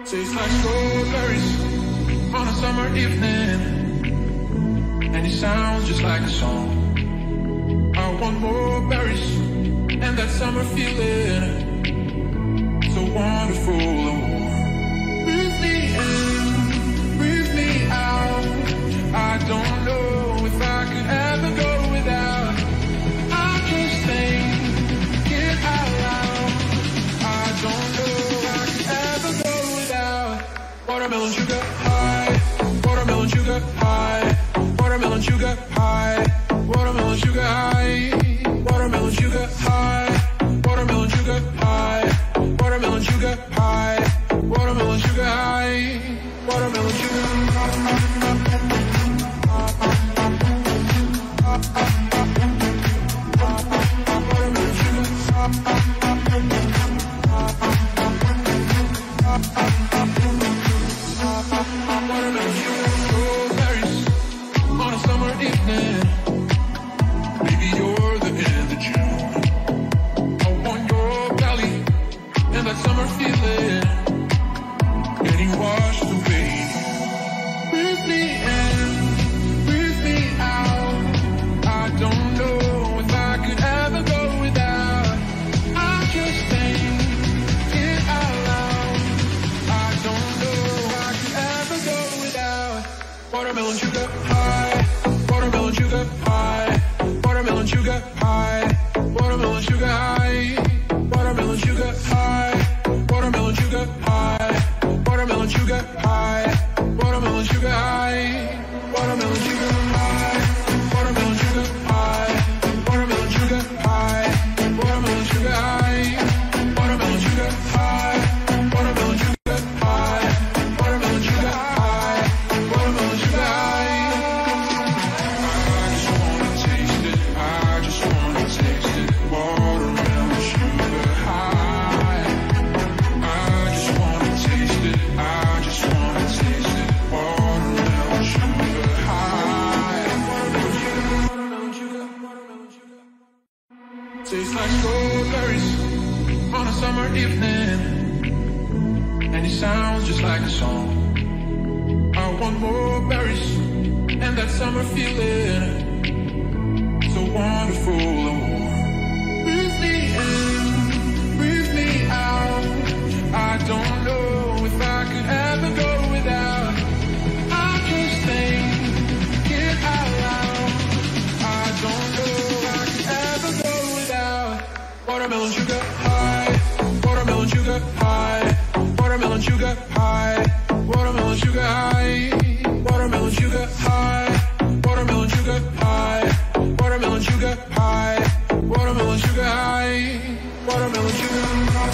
Tastes like strawberries on a summer evening, and it sounds just like a song. I want more berries and that summer feeling, so wonderful and warm. Breathe me in, breathe me out. I don't know if I could ever go without. I just think it out loud. I don't know if I could ever go without. Watermelon sugar high, watermelon sugar high, watermelon sugar high, watermelon sugar high, watermelon sugar high, watermelon sugar high, watermelon sugar high, watermelon sugar high, watermelon sugar watermelon sugar high, watermelon sugar high, watermelon sugar high, watermelon sugar high, watermelon sugar high, watermelon sugar high, watermelon sugar high, watermelon sugar high, watermelon sugar high, watermelon sugar high, watermelon sugar high, watermelon sugar high, watermelon sugar high, watermelon sugar high, watermelon sugar high, watermelon sugar high. Tastes like strawberries on a summer evening, and it sounds just like a song. I want more berries and that summer feeling, so wonderful and warm. Breathe me in, breathe me out. I don't know if I could ever go without. I just think it out loud. I don't know if I could ever go without. Watermelon sugar high, watermelon sugar high, watermelon sugar high, watermelon sugar high, watermelon sugar high, watermelon sugar high, watermelon sugar high, watermelon sugar high, watermelon sugar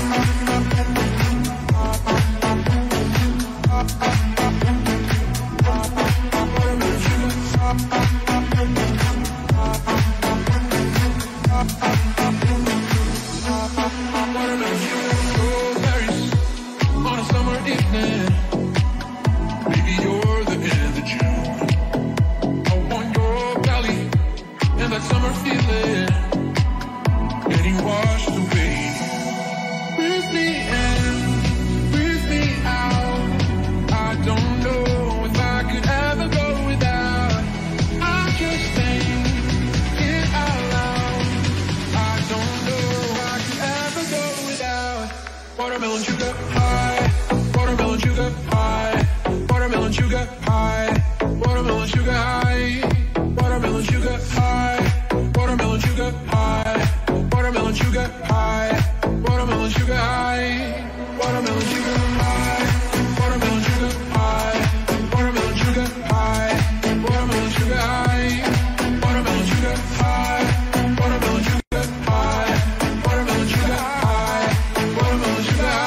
watermelon sugar high, watermelon sugar high, watermelon sugar high, watermelon sugar high, watermelon sugar high, watermelon sugar high, watermelon sugar high, watermelon sugar high, watermelon sugar high, watermelon sugar high, watermelon sugar high, watermelon sugar high, watermelon sugar high, watermelon sugar high, watermelon sugar high, watermelon sugar high.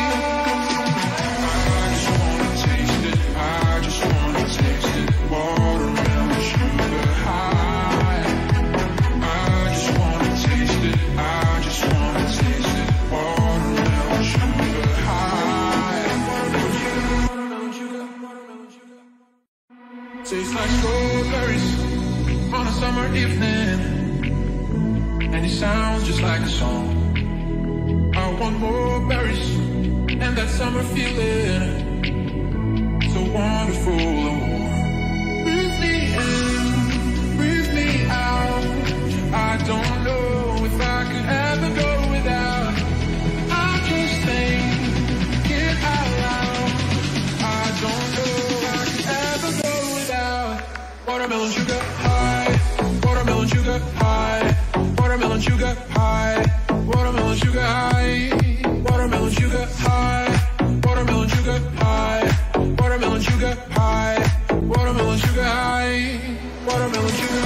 Tastes like strawberries on a summer evening, and it sounds just like a song. I want more berries and and that summer feeling, so wonderful and warm. Breathe me in, breathe me out. I don't know if I could ever go without. I just think it out loud. I don't know if I could ever go without. Watermelon sugar high, watermelon sugar high, watermelon sugar high, watermelon sugar high, watermelon sugar high, watermelon sugar high, watermelon sugar high, watermelon sugar high, watermelon sugar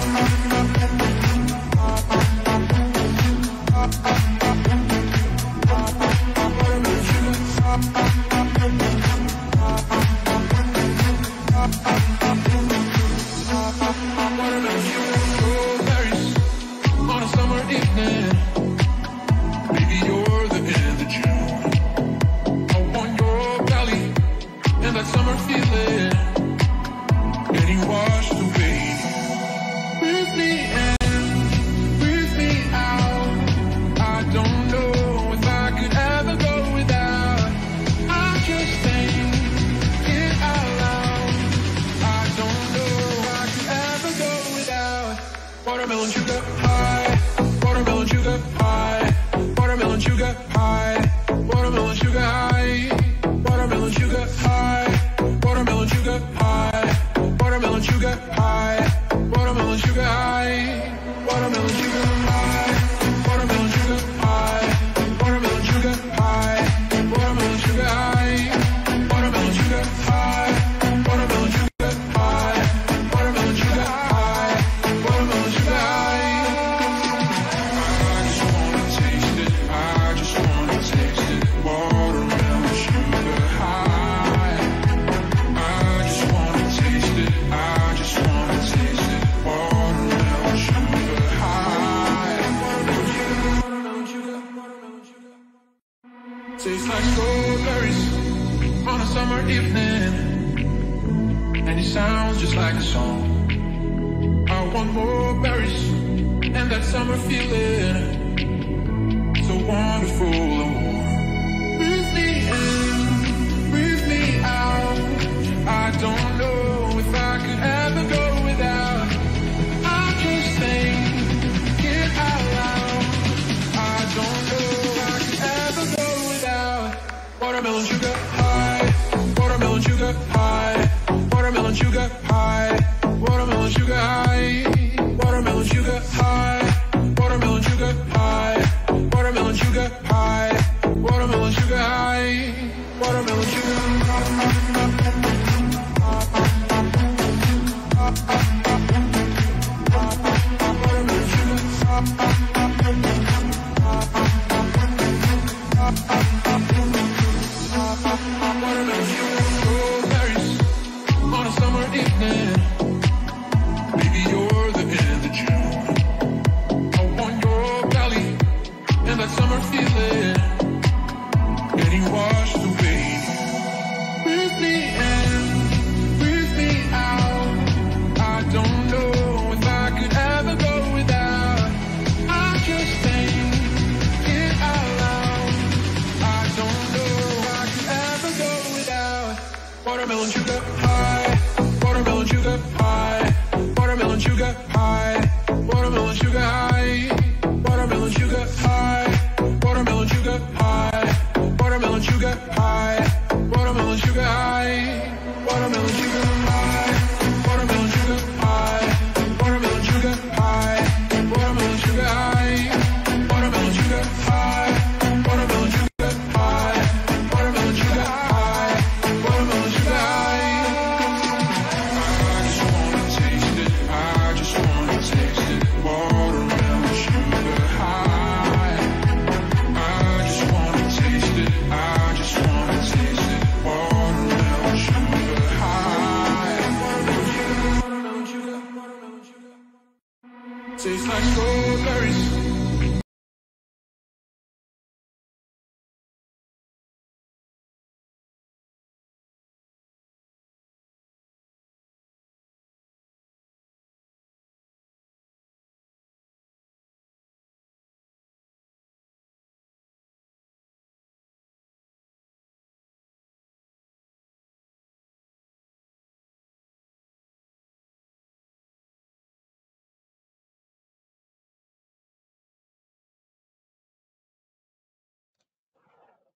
watermelon sugar high, watermelon sugar high, watermelon sugar high, watermelon sugar high, watermelon sugar high, watermelon sugar high, watermelon sugar high, watermelon sugar high, watermelon sugar high, watermelon sugar high, watermelon sugar high, watermelon sugar high, watermelon sugar high, watermelon sugar high, watermelon sugar high, watermelon sugar high. Tastes like strawberries on a summer evening, and it sounds just like a song. I want more berries and that summer feeling, so wonderful and warm. Breathe me in, breathe me out. I don't know if I could ever go without. I just think it out loud. I don't know if I could ever go without. Watermelon sugar high, watermelon sugar high, watermelon sugar high, watermelon sugar high, watermelon sugar high, watermelon sugar high, watermelon sugar high, watermelon sugar high, watermelon sugar watermelon sugar high, watermelon sugar high, watermelon sugar high, watermelon sugar high, watermelon sugar high, watermelon sugar high, watermelon sugar high.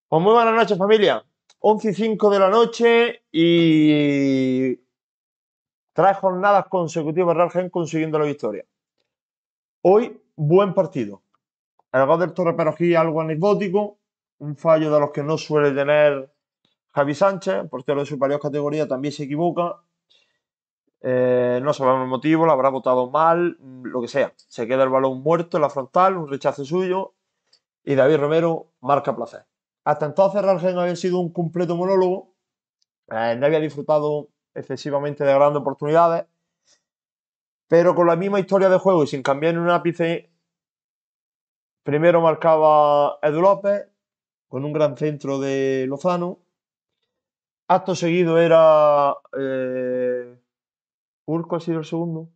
Pues muy buenas noches, familia. 11:05 de la noche y 3 jornadas consecutivas Real Gen consiguiendo la victoria. Hoy, buen partido. El gol del Torre Perogí algo anecdótico, un fallo de los que no suele tener Javi Sánchez, portero de superior categoría, también se equivoca. No sabemos el motivo, lo habrá votado mal, lo que sea. Se queda el balón muerto en la frontal, un rechazo suyo y David Romero marca placer. Hasta entonces Real Gen había sido un completo monólogo. No había disfrutado excesivamente de grandes oportunidades, pero con la misma historia de juego y sin cambiar ni un ápice, primero marcaba Edu López con un gran centro de Lozano. Acto seguido era Urco, ha sido el segundo.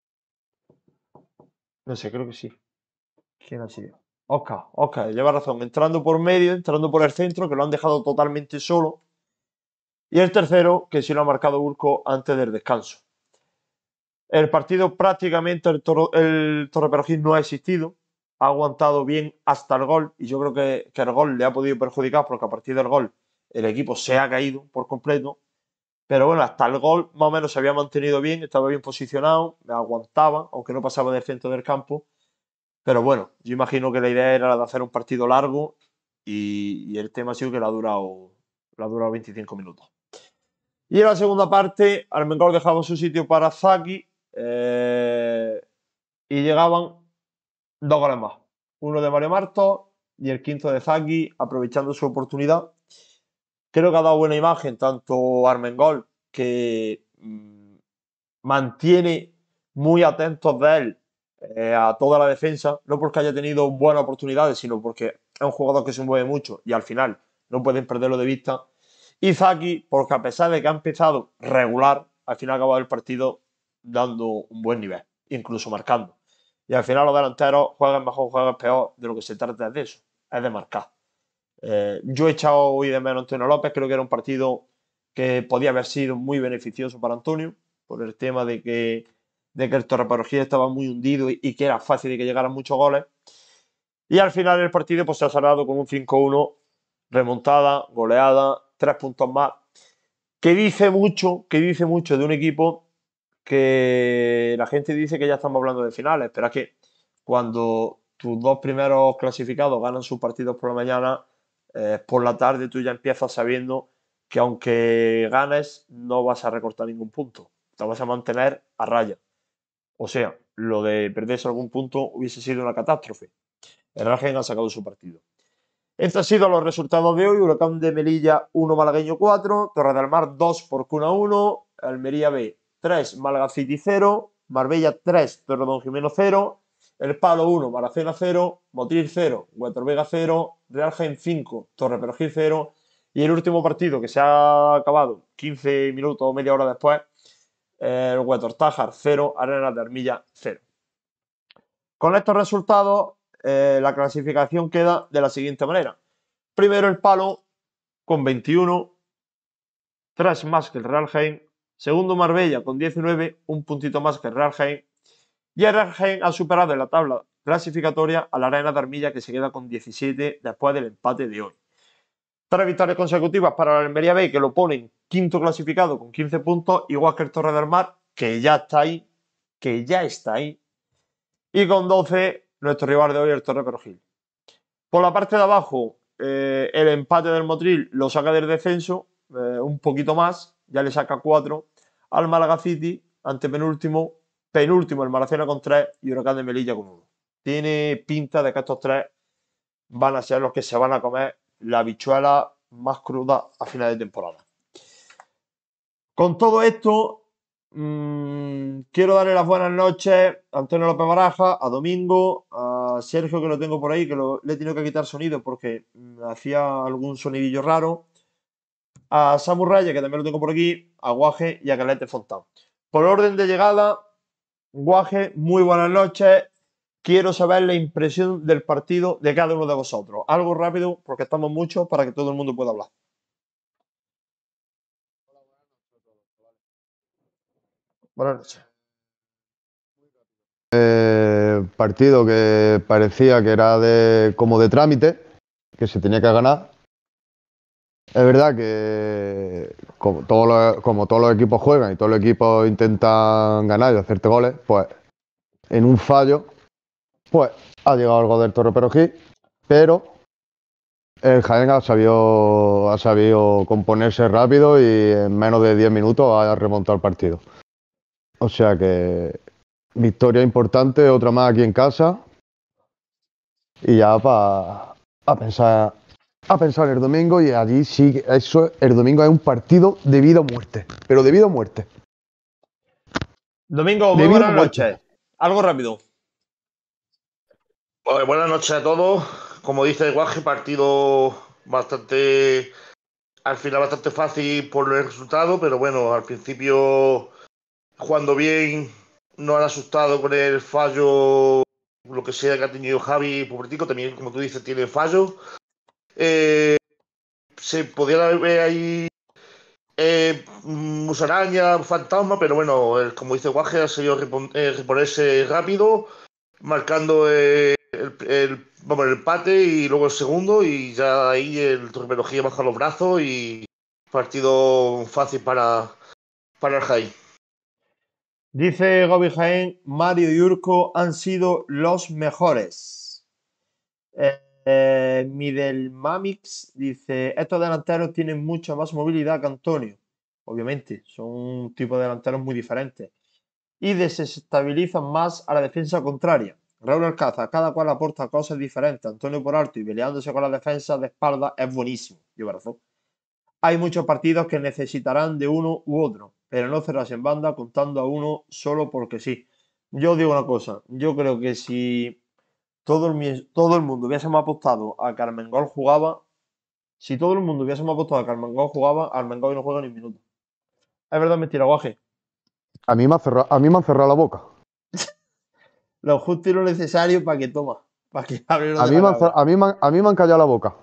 No sé, creo que sí. ¿Quién ha sido? Oscar, lleva razón. Entrando por medio, entrando por el centro, que lo han dejado totalmente solo. Y el tercero, que sí lo ha marcado Urco antes del descanso. El partido prácticamente el Torre Perojil no ha existido. Ha aguantado bien hasta el gol y yo creo que el gol le ha podido perjudicar porque a partir del gol el equipo se ha caído por completo. Pero bueno, hasta el gol más o menos se había mantenido bien, estaba bien posicionado, aguantaba, aunque no pasaba del centro del campo. Pero bueno, yo imagino que la idea era la de hacer un partido largo y el tema ha sido que le ha durado 25 minutos. Y en la segunda parte, Armengol dejaba su sitio para Zaki y llegaban 2 goles más. Uno de Mario Martos y el quinto de Zaki, aprovechando su oportunidad. Creo que ha dado buena imagen tanto Armengol, que mantiene muy atentos de él a toda la defensa, no porque haya tenido buenas oportunidades, sino porque es un jugador que se mueve mucho y al final no pueden perderlo de vista. Y Zaki, porque a pesar de que ha empezado regular, al final ha acabado el partido dando un buen nivel, incluso marcando. Y al final los delanteros juegan mejor, juegan peor, de lo que se trata es de eso, es de marcar. Yo he echado hoy de menos a Antonio López, creo que era un partido que podía haber sido muy beneficioso para Antonio, por el tema de que el Torreperogil estaba muy hundido y que era fácil de que llegaran muchos goles. Y al final el partido pues, se ha cerrado con un 5-1, remontada, goleada, 3 puntos más, que dice mucho de un equipo que la gente dice que ya estamos hablando de finales, pero es que cuando tus 2 primeros clasificados ganan sus partidos por la mañana, por la tarde tú ya empiezas sabiendo que aunque ganes no vas a recortar ningún punto, te vas a mantener a raya. O sea, lo de perderse algún punto hubiese sido una catástrofe. El Real ha sacado su partido. Estos han sido los resultados de hoy. Huracán de Melilla 1, Malagueño 4, Torre del Mar 2, Porcuna 1, Almería B 3, Málaga City 0, Marbella 3, Torredonjimeno 0, El Palo 1, Maracena 0, Motril 0, Vega 0, Real Jaén 5, Torre Perojil 0 y el último partido que se ha acabado 15 minutos o media hora después, el Huetor 0, Arenas de Armilla 0. Con estos resultados, la clasificación queda de la siguiente manera. Primero el Palo con 21, 3 más que el Real Jaén. Segundo Marbella con 19, un puntito más que el Real Jaén. Y el Real Jaén ha superado en la tabla clasificatoria a la Arena de Armilla, que se queda con 17 después del empate de hoy. 3 victorias consecutivas para la Almería B, que lo ponen quinto clasificado con 15 puntos, igual que el Torre del Mar, que ya está ahí, y con 12 nuestro rival de hoy, el Torre Perojil. Por la parte de abajo, el empate del Motril lo saca del descenso, un poquito más, ya le saca 4 al Málaga City, antepenúltimo, penúltimo el Maracena con 3 y Huracán de Melilla con 1. Tiene pinta de que estos 3 van a ser los que se van a comer la habichuela más cruda a final de temporada. Con todo esto, quiero darle las buenas noches a Antonio López Baraja, a Domingo, a Sergio, que lo tengo por ahí, que le he tenido que quitar sonido porque hacía algún sonidillo raro, a Samu Raya, que también lo tengo por aquí, a Guaje y a Calete Fontán. Por orden de llegada, Guaje, muy buenas noches. Quiero saber la impresión del partido de cada uno de vosotros. Algo rápido, porque estamos muchos, para que todo el mundo pueda hablar. Buenas noches. Partido que parecía que era como de trámite, que se tenía que ganar, Es verdad que como todos los equipos juegan y todos los equipos intentan ganar y hacerte goles, pues en un fallo, pues ha llegado algo del Torre Perojil, pero el Jaén ha sabido componerse rápido y en menos de 10 minutos ha remontado el partido. O sea que victoria importante, otra más aquí en casa y ya para pensar el domingo y allí sí, el domingo es un partido de vida o muerte, pero de vida o muerte. Domingo, muy De vida o buenas muerte. noches. Algo rápido. Buenas noches a todos. Como dice Guaje, partido bastante, al final bastante fácil por el resultado, pero bueno, al principio jugando bien, no han asustado con el fallo, lo que sea que ha tenido Javi Pubertico, también como tú dices tiene fallo. Se podía ver ahí musaraña, fantasma, pero bueno, como dice Guaje, ha sabido reponerse rápido, marcando vamos, el empate y luego el segundo, y ya ahí el Torpedología baja los brazos y partido fácil para el Jaén. Dice Gobi Jaén, Mario y Urco han sido los mejores. Midel Mamix dice, estos delanteros tienen mucha más movilidad que Antonio. Obviamente, son un tipo de delanteros muy diferentes. Y desestabilizan más a la defensa contraria. Raúl Alcázar, cada cual aporta cosas diferentes. Antonio por alto y peleándose con la defensa de espalda es buenísimo. Lleva razón. Hay muchos partidos que necesitarán de uno u otro, pero no cerrarse en banda contando a uno solo porque sí. Yo digo una cosa, yo creo que si todo el mundo hubiésemos apostado a que Armengol jugaba, si todo el mundo hubiésemos apostado a que Armengol jugaba, Armengol no juega ni un minuto. Es verdad, mentira, guaje. A mí me han cerrado la boca. Lo justo y lo necesario para que para que hable lo A de mí, la me han, cabra. a mí me han callado la boca.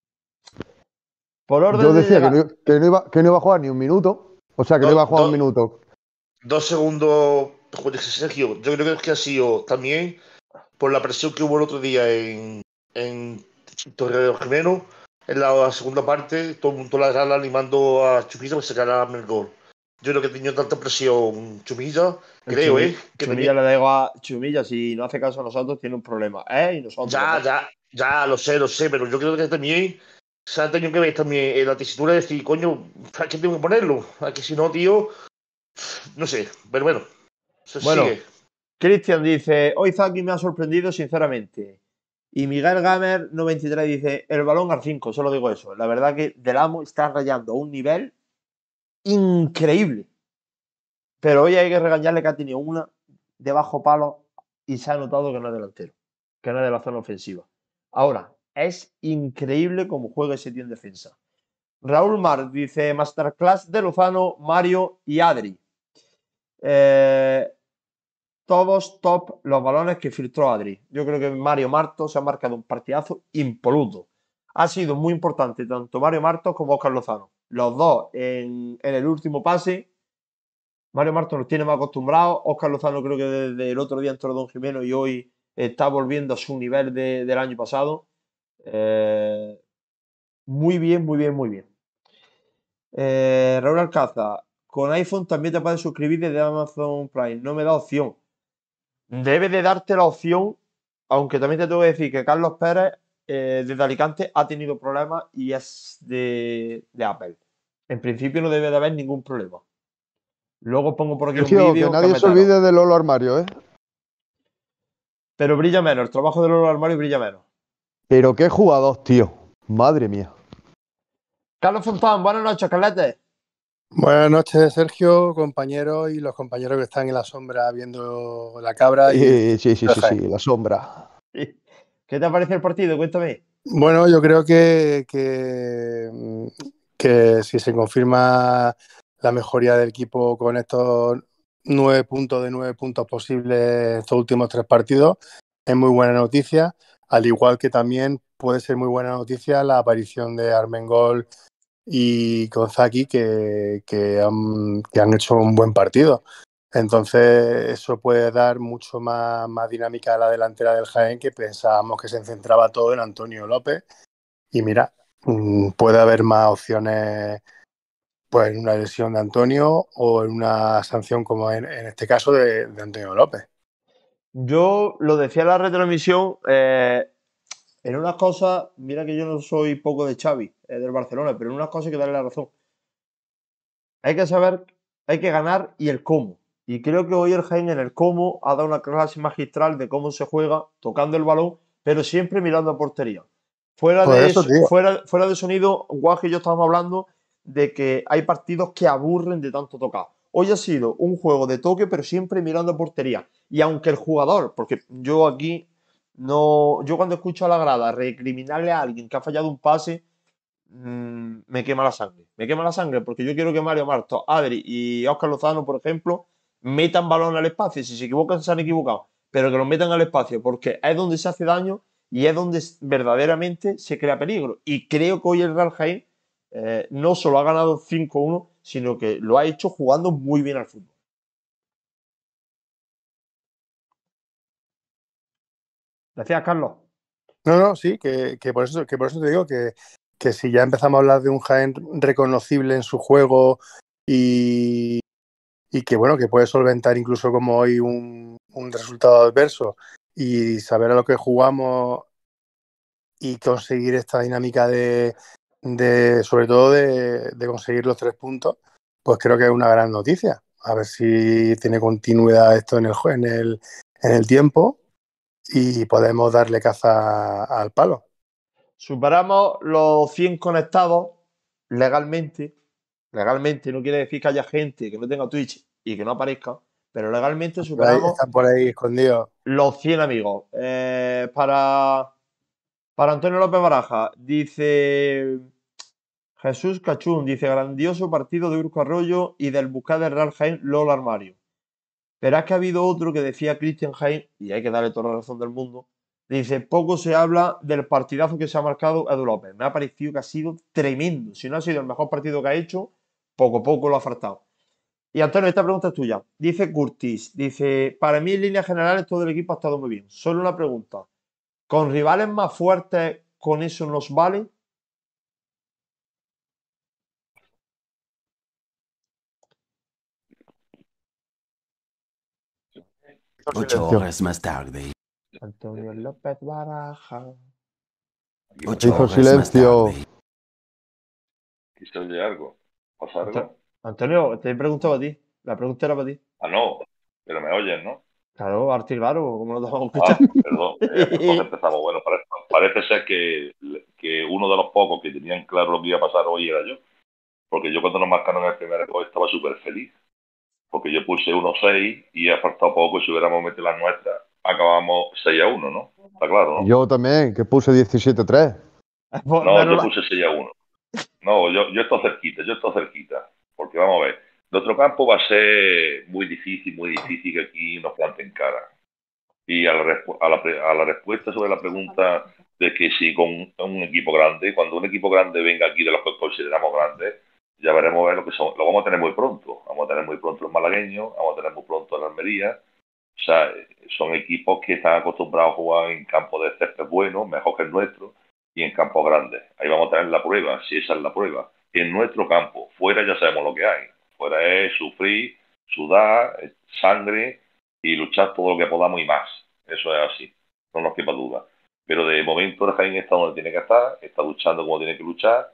Por orden Yo de decía llegar. que no iba a jugar ni un minuto. O sea, que no iba a jugar un minuto. 2 segundos, Sergio. Yo creo que ha sido también por la presión que hubo el otro día en Torre Jimeno, en la segunda parte, todo el mundo la gala animando a Chumilla para sacar el gol. Yo creo que tenía tanta presión Chumilla, creo, que Chumilla tenía. le da igual. Chumilla, si no hace caso a nosotros, tiene un problema. Y nosotros. Ya, lo sé, pero yo creo que también se ha tenido que ver también en la tesitura de decir, coño, ¿a qué tengo que ponerlo? Aquí si no, tío, no sé, pero bueno, se Bueno, sigue. Cristian dice, hoy Zaki me ha sorprendido sinceramente. Y Miguel Gamer 93 dice, el balón al 5, solo digo eso. La verdad que Del Amo está rayando a un nivel increíble. Pero hoy hay que regañarle que ha tenido una de bajo palo y se ha notado que no es delantero, que no es de la zona ofensiva. Ahora, es increíble cómo juega ese tío en defensa. Raúl Mar dice, Masterclass de Lozano, Mario y Adri. Todos top los balones que filtró Adri. Yo creo que Mario Martos se ha marcado un partidazo impoluto. Ha sido muy importante tanto Mario Martos como Óscar Lozano. Los dos en el último pase. Mario Martos nos tiene más acostumbrados. Óscar Lozano creo que desde el otro día entró Don Jimeno y hoy está volviendo a su nivel del año pasado. Muy bien, muy bien, muy bien. Raúl Alcázar, con iPhone también te puedes suscribir desde Amazon Prime. No me da opción. Debe de darte la opción, aunque también te tengo que decir que Carlos Pérez desde Alicante ha tenido problemas y es de Apple. En principio no debe de haber ningún problema. Luego pongo por aquí un Sergio, vídeo que nadie se olvide de Lolo Armario, ¿eh? Pero brilla menos, el trabajo de Lolo Armario brilla menos. Pero qué jugador, tío. Madre mía. Carlos Fontán, buenas noches, Carlete. Buenas noches, Sergio, compañeros y los compañeros que están en la sombra viendo la cabra. Sí, la sombra. ¿Qué te parece el partido? Cuéntame. Bueno, yo creo que si se confirma la mejoría del equipo con estos 9 puntos de 9 puntos posibles estos últimos 3 partidos, es muy buena noticia, al igual que también puede ser muy buena noticia la aparición de Armengol y Gonzaki que han hecho un buen partido. Entonces eso puede dar mucho más dinámica a la delantera del Jaén, que pensábamos que se centraba todo en Antonio López. Y mira, puede haber más opciones, pues en una lesión de Antonio o en una sanción como en este caso de Antonio López. Yo lo decía en la retransmisión, en unas cosas, mira que yo no soy poco de Xavi, del Barcelona, pero en unas cosas hay que darle la razón. Hay que saber, hay que ganar y el cómo. Y creo que hoy el Jaén en el cómo ha dado una clase magistral de cómo se juega, tocando el balón, pero siempre mirando a portería. Fuera Por de eso, eso, tío. fuera de sonido, Guaje y yo estábamos hablando de que hay partidos que aburren de tanto tocar. Hoy ha sido un juego de toque, pero siempre mirando a portería. Y aunque el jugador, porque yo aquí no, yo cuando escucho a la grada recriminarle a alguien que ha fallado un pase, me quema la sangre. Me quema la sangre porque yo quiero que Mario Marto, Adri y Óscar Lozano, por ejemplo, metan balón al espacio. Si se equivocan, se han equivocado. Pero que lo metan al espacio porque es donde se hace daño y es donde verdaderamente se crea peligro. Y creo que hoy el Real Jaén no solo ha ganado 5-1, sino que lo ha hecho jugando muy bien al fútbol. Decías, Carlos. No, sí, que por eso te digo que si ya empezamos a hablar de un Jaén reconocible en su juego y que bueno, que puede solventar incluso como hoy un resultado adverso y saber a lo que jugamos y conseguir esta dinámica sobre todo de conseguir los 3 puntos, pues creo que es una gran noticia. A ver si tiene continuidad esto en el tiempo y podemos darle caza al palo. Superamos los 100 conectados legalmente. Legalmente no quiere decir que haya gente que no tenga Twitch y que no aparezca, pero legalmente superamos Están por ahí escondidos. los 100 amigos. Para Antonio López Baraja, dice Jesús Cachún, dice grandioso partido de Urco Arroyo y del Buscada del Real Jaén, Lola Armario. Pero es que ha habido otro que decía Cristian Jaén, y hay que darle toda la razón del mundo. Dice, poco se habla del partidazo que se ha marcado Edu López. Me ha parecido que ha sido tremendo. Si no ha sido el mejor partido que ha hecho, poco a poco lo ha faltado. Y Antonio, esta pregunta es tuya. Dice Curtis, dice, para mí en líneas generales todo el equipo ha estado muy bien. Solo una pregunta. ¿Con rivales más fuertes con eso nos vale? Ocho horas más tarde. Antonio López Baraja. 8 Hizo horas silencio. más tarde. ¿Quise oír algo? ¿Pasa algo? Antonio, te he preguntado a ti. La pregunta era para ti. Ah, no, pero me oyes, ¿no? Claro, arte claro, ¿cómo no te vamos a Ah, escuchar? perdón, entonces empezamos. Bueno, parece ser que uno de los pocos que tenían claro lo que iba a pasar hoy era yo. Porque yo cuando nos marcaron el primer gol estaba súper feliz. Porque yo puse 1-6 y ha faltado poco y si hubiéramos metido las nuestras, acabamos 6-1, ¿no? Está claro, ¿no? Yo también, que puse 17-3. No, yo puse 6-1. No, yo estoy cerquita. Porque vamos a ver, nuestro campo va a ser muy difícil que aquí nos planten cara. Y a la respuesta sobre la pregunta de que si con un equipo grande, cuando un equipo grande venga aquí de los que consideramos grandes, ya veremos ver lo que son. Lo vamos a tener muy pronto. Vamos a tener muy pronto los malagueños, vamos a tener muy pronto el Almería. O sea, son equipos que están acostumbrados a jugar en campos de césped buenos, mejor que el nuestro, y en campos grandes. Ahí vamos a tener la prueba, si esa es la prueba. En nuestro campo, fuera ya sabemos lo que hay. Fuera es sufrir, sudar, sangre y luchar todo lo que podamos y más. Eso es así, no nos quepa duda. Pero de momento el Jaén está donde tiene que estar, está luchando como tiene que luchar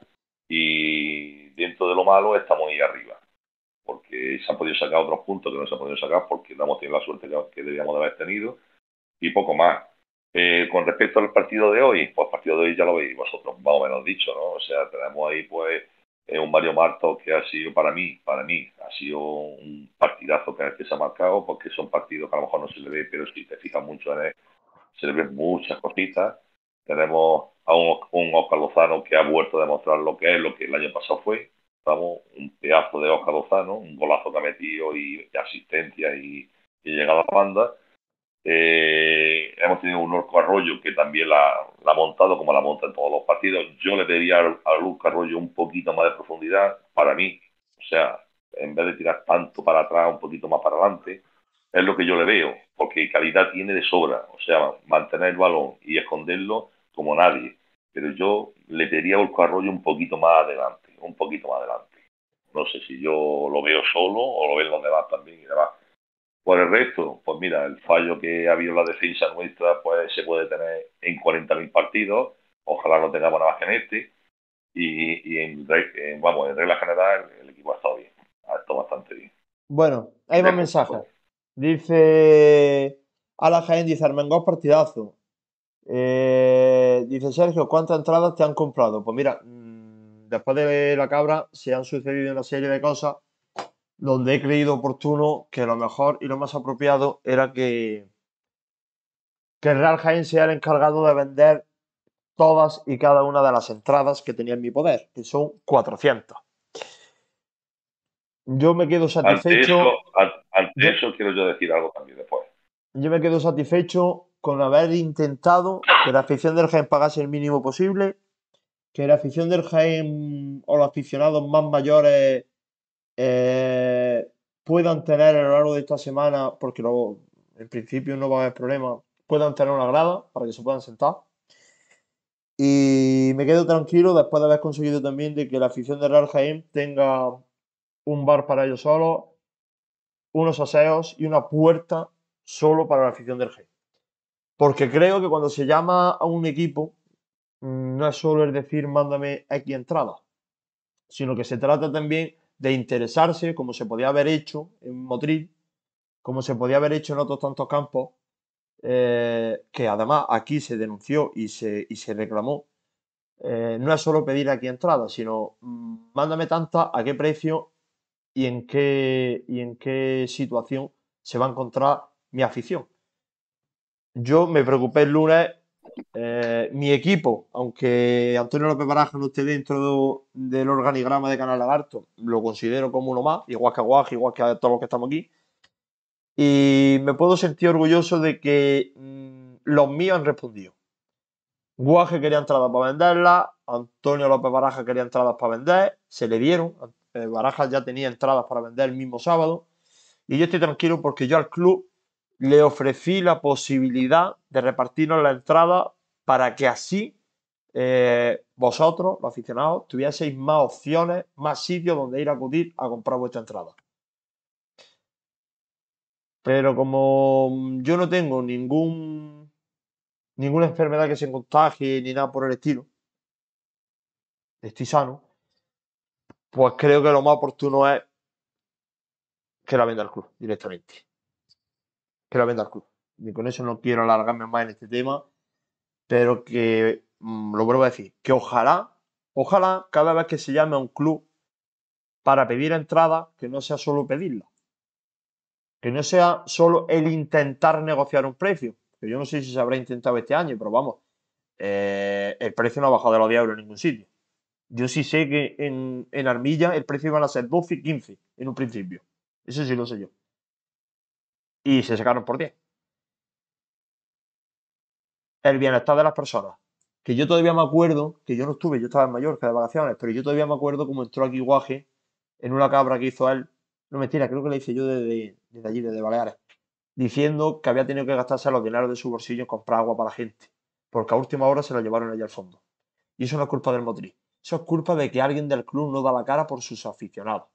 y dentro de lo malo estamos ahí arriba. Porque se han podido sacar otros puntos que no se han podido sacar porque no hemos tenido la suerte que debíamos de haber tenido y poco más. Con respecto al partido de hoy, pues el partido de hoy ya lo veis vosotros más o menos dicho, ¿no? O sea, tenemos ahí pues un Mario Martos que ha sido para mí, ha sido un partidazo que se ha marcado porque son partidos que a lo mejor no se le ve, pero si te fijas mucho en él, se le ven muchas cositas. Tenemos a un Óscar Lozano que ha vuelto a demostrar lo que es, lo que el año pasado fue. Vamos, un pedazo de Óscar Lozano, un golazo que ha metido y asistencia y llegada a la banda. Hemos tenido un Urco Arroyo que también la ha montado como la monta en todos los partidos. Yo le pediría a Urco Arroyo un poquito más de profundidad para mí. O sea, en vez de tirar tanto para atrás, un poquito más para adelante. Es lo que yo le veo, porque calidad tiene de sobra. O sea, mantener el balón y esconderlo como nadie. pero yo le pediría a Óscar Arroyo un poquito más adelante, un poquito más adelante. No sé si yo lo veo solo o lo ven los demás también y demás. Por el resto, pues mira, el fallo que ha habido en la defensa nuestra, pues se puede tener en 40.000 partidos. Ojalá no tengamos nada más que en este. Y en regla general, el equipo ha estado bien. Ha estado bastante bien. Bueno, hay más mensajes. Dice Ala Jaén, dice Armengol partidazo. Dice Sergio, ¿cuántas entradas te han comprado? Pues mira, después de la cabra se han sucedido una serie de cosas donde he creído oportuno que lo mejor y lo más apropiado era que el Real Jaén sea el encargado de vender todas y cada una de las entradas que tenía en mi poder, que son 400. Yo me quedo satisfecho. Ante eso quiero yo decir algo también después. Yo me quedo satisfecho con haber intentado que la afición del Jaén pagase el mínimo posible, que la afición del Jaén o los aficionados más mayores puedan tener a lo largo de esta semana, porque luego en principio no va a haber problema, puedan tener una grada para que se puedan sentar. Y me quedo tranquilo después de haber conseguido también de que la afición del Real Jaén tenga un bar para ellos solos, unos aseos y una puerta solo para la afición del Jaén. Porque creo que cuando se llama a un equipo, no es solo el decir mándame X entradas, sino que se trata también de interesarse, como se podía haber hecho en Motril, como se podía haber hecho en otros tantos campos, que además aquí se denunció y se reclamó. No es solo pedir aquí entradas, sino mándame tantas, a qué precio y en qué situación se va a encontrar mi afición. Yo me preocupé el lunes. Mi equipo, aunque Antonio López Baraja no esté dentro del organigrama de Canal Lagarto, lo considero como uno más, igual que a Guaje, igual que a todos los que estamos aquí. Y me puedo sentir orgulloso de que los míos han respondido. Guaje quería entradas para venderlas, Antonio López Baraja quería entradas para vender, se le dieron. Baraja ya tenía entradas para vender el mismo sábado. Y yo estoy tranquilo porque yo al club le ofrecí la posibilidad de repartirnos la entrada para que así vosotros, los aficionados, tuvieseis más opciones, más sitios donde ir a acudir a comprar vuestra entrada. Pero como yo no tengo ninguna enfermedad que se contagie ni nada por el estilo, estoy sano, pues creo que lo más oportuno es que la venda el club directamente. Que la venda el club. Y con eso no quiero alargarme más en este tema, pero que, lo vuelvo a decir, que ojalá cada vez que se llame a un club para pedir entrada, que no sea solo pedirla. Que no sea solo el intentar negociar un precio. Que yo no sé si se habrá intentado este año, pero vamos, el precio no ha bajado de los 10 euros en ningún sitio. Yo sí sé que en Armilla el precio iban a ser 12 y 15 en un principio. Eso sí lo sé yo. Y se sacaron por 10. El bienestar de las personas. Que yo todavía me acuerdo, que yo no estuve, yo estaba en Mallorca de vacaciones, pero yo todavía me acuerdo cómo entró aquí Guaje en una cabra que hizo él. No, mentira, creo que la hice yo desde allí, desde Baleares. Diciendo que había tenido que gastarse los dineros de su bolsillo en comprar agua para la gente. Porque a última hora se lo llevaron allá al fondo. Y eso no es culpa del Motril. Eso es culpa de que alguien del club no da la cara por sus aficionados.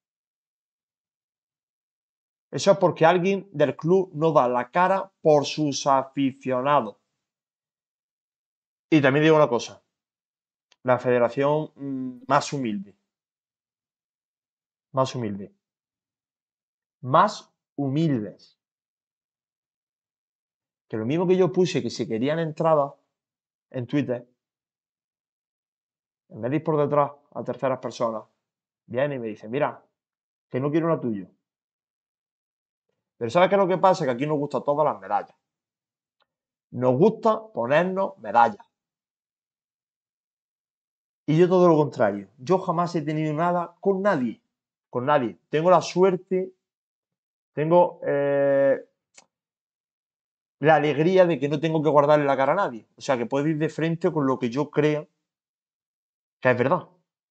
Eso es porque alguien del club no da la cara por sus aficionados. Y también digo una cosa. La federación más humilde. Más humilde. Más humildes. Que lo mismo que yo puse que si querían entradas en Twitter, en vez de ir por detrás a terceras personas, viene y me dice, mira, que no quiero una tuya. Pero ¿sabes qué es lo que pasa? Que aquí nos gustan todas las medallas. Nos gusta ponernos medallas. Y yo todo lo contrario. Yo jamás he tenido nada con nadie. Con nadie. Tengo la suerte, tengo la alegría de que no tengo que guardarle la cara a nadie. O sea, que puedo ir de frente con lo que yo crea que es verdad.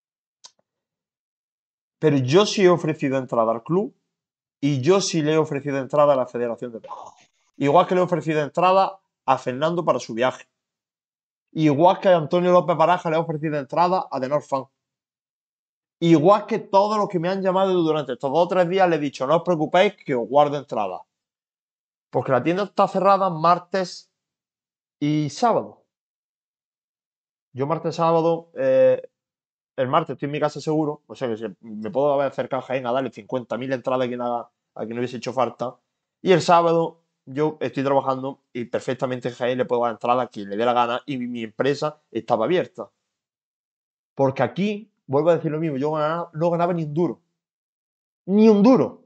Pero yo sí he ofrecido entrada al club y yo sí le he ofrecido entrada a la Federación de Pesca. Igual que le he ofrecido entrada a Fernando para su viaje. Igual que Antonio López Baraja le ha ofrecido entrada a The North Fan. Igual que todos los que me han llamado durante estos 2 o 3 días, le he dicho, no os preocupéis que os guardo entrada. Porque la tienda está cerrada martes y sábado. Yo martes, sábado, el martes estoy en mi casa seguro, o sea que me puedo acercar a Jaén a darle 50.000 entradas a quien no hubiese hecho falta. Y el sábado yo estoy trabajando y perfectamente en Jaén le puedo dar entrada a quien le dé la gana y mi empresa estaba abierta. Porque aquí, vuelvo a decir lo mismo, yo no ganaba ni un duro. Ni un duro.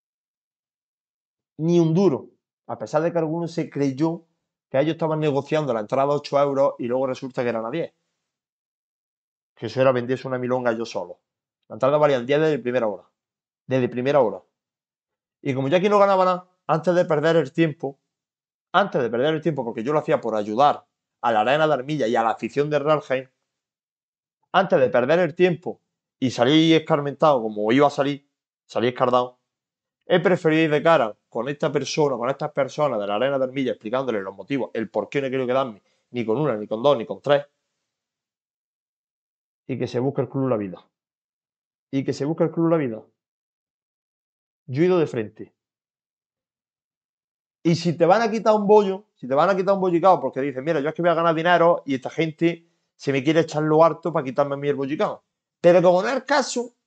Ni un duro. A pesar de que alguno se creyó que ellos estaban negociando la entrada a 8 euros y luego resulta que eran a 10. Que eso era venderse una milonga yo solo. La entrada valían 10 desde primera hora. Desde primera hora. Y como yo aquí no ganaba nada, antes de perder el tiempo, porque yo lo hacía por ayudar a la Arena de Armilla y a la afición de Realheim, antes de perder el tiempo y salir escarmentado como iba a salir, salí escardado, he preferido ir de cara con esta persona, con estas personas de la Arena de Armilla, explicándoles los motivos, el por qué no quiero quedarme ni con una, ni con dos, ni con tres, y que se busque el club la vida. Y que se busque el club la vida. Yo he ido de frente. Y si te van a quitar un bollo, si te van a quitar un bollicao porque dices, mira, yo es que voy a ganar dinero y esta gente se me quiere echar lo harto para quitarme a mí el bollicao. Pero como no es el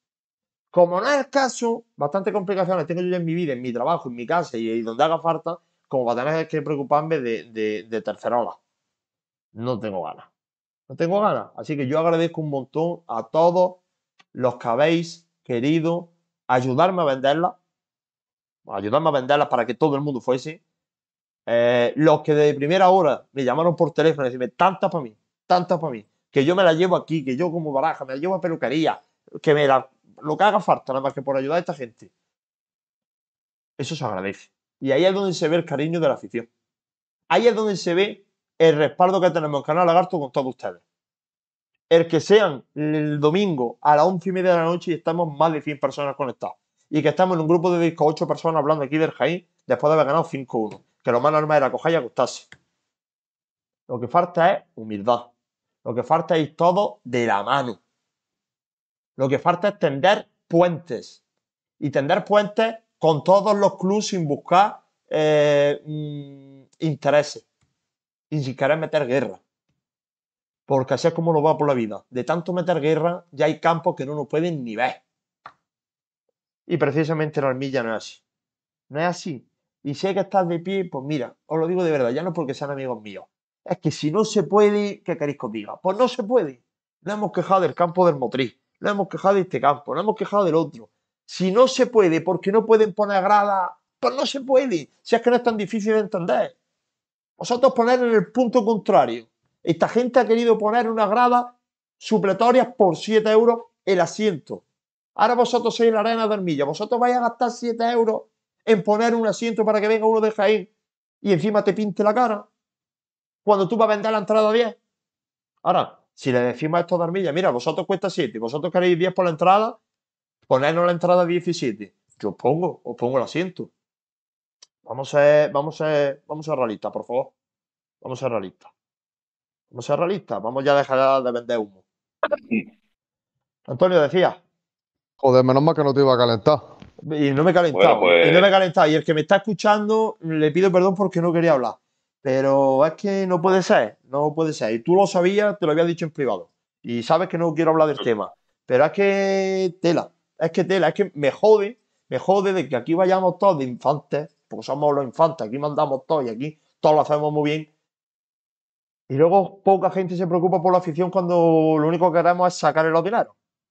caso, bastantes complicaciones tengo yo ya en mi vida, en mi trabajo, en mi casa y donde haga falta, como para tener que preocuparme de tercerolas. No tengo ganas. No tengo ganas. Así que yo agradezco un montón a todos los que habéis querido ayudarme a venderlas para que todo el mundo fuese. Los que de primera hora me llamaron por teléfono y decirme, tantas para mí, que yo me la llevo aquí, que yo como Baraja me la llevo a peluquería, lo que haga falta, nada más que por ayudar a esta gente. Eso se agradece. Y ahí es donde se ve el cariño de la afición. Ahí es donde se ve el respaldo que tenemos en Canal Lagarto con todos ustedes. El que sean el domingo a las 11:30 de la noche y estamos más de 100 personas conectadas. Y que estamos en un grupo de 8 personas hablando aquí del Jaén después de haber ganado 5-1. Que lo más normal era coger y acostarse. Lo que falta es humildad. Lo que falta es ir todo de la mano. Lo que falta es tender puentes. Y tender puentes con todos los clubes sin buscar intereses. Y sin querer meter guerra. Porque así es como nos va por la vida. De tanto meter guerra, ya hay campos que no nos pueden ni ver. Y precisamente en Armilla no es así. No es así. Y si hay que estar de pie, pues mira, os lo digo de verdad, ya no porque sean amigos míos. Es que si no se puede, ¿qué queréis que os diga? Pues no se puede. No hemos quejado del campo del Motriz, no hemos quejado de este campo, no hemos quejado del otro. Si no se puede, porque no pueden poner grada, pues no se puede. Si es que no es tan difícil de entender. Vosotros poner en el punto contrario. Esta gente ha querido poner unas gradas supletorias por 7 euros el asiento. Ahora vosotros sois la Arena de Armilla. Vosotros vais a gastar 7 euros en poner un asiento para que venga uno de Jaén y encima te pinte la cara cuando tú vas a vender la entrada a 10. Ahora, si le decimos a estos de Armilla, mira, vosotros cuesta 7, vosotros queréis 10 por la entrada, ponernos la entrada a 17. Yo os pongo el asiento. Vamos a ser realistas, por favor. Vamos a ser realistas. Vamos ya a dejar de vender humo. Antonio decía. Joder, menos mal que no te iba a calentar. Y no me he calentado. Bueno, pues... Y no me he calentado. Y el que me está escuchando, le pido perdón porque no quería hablar. Pero es que no puede ser. No puede ser. Y tú lo sabías, te lo había dicho en privado. Y sabes que no quiero hablar del tema. Pero es que tela. Es que me jode de que aquí vayamos todos de infantes, porque somos los infantes, aquí mandamos todos y aquí todos lo hacemos muy bien. Y luego poca gente se preocupa por la afición cuando lo único que queremos es sacarle los dineros.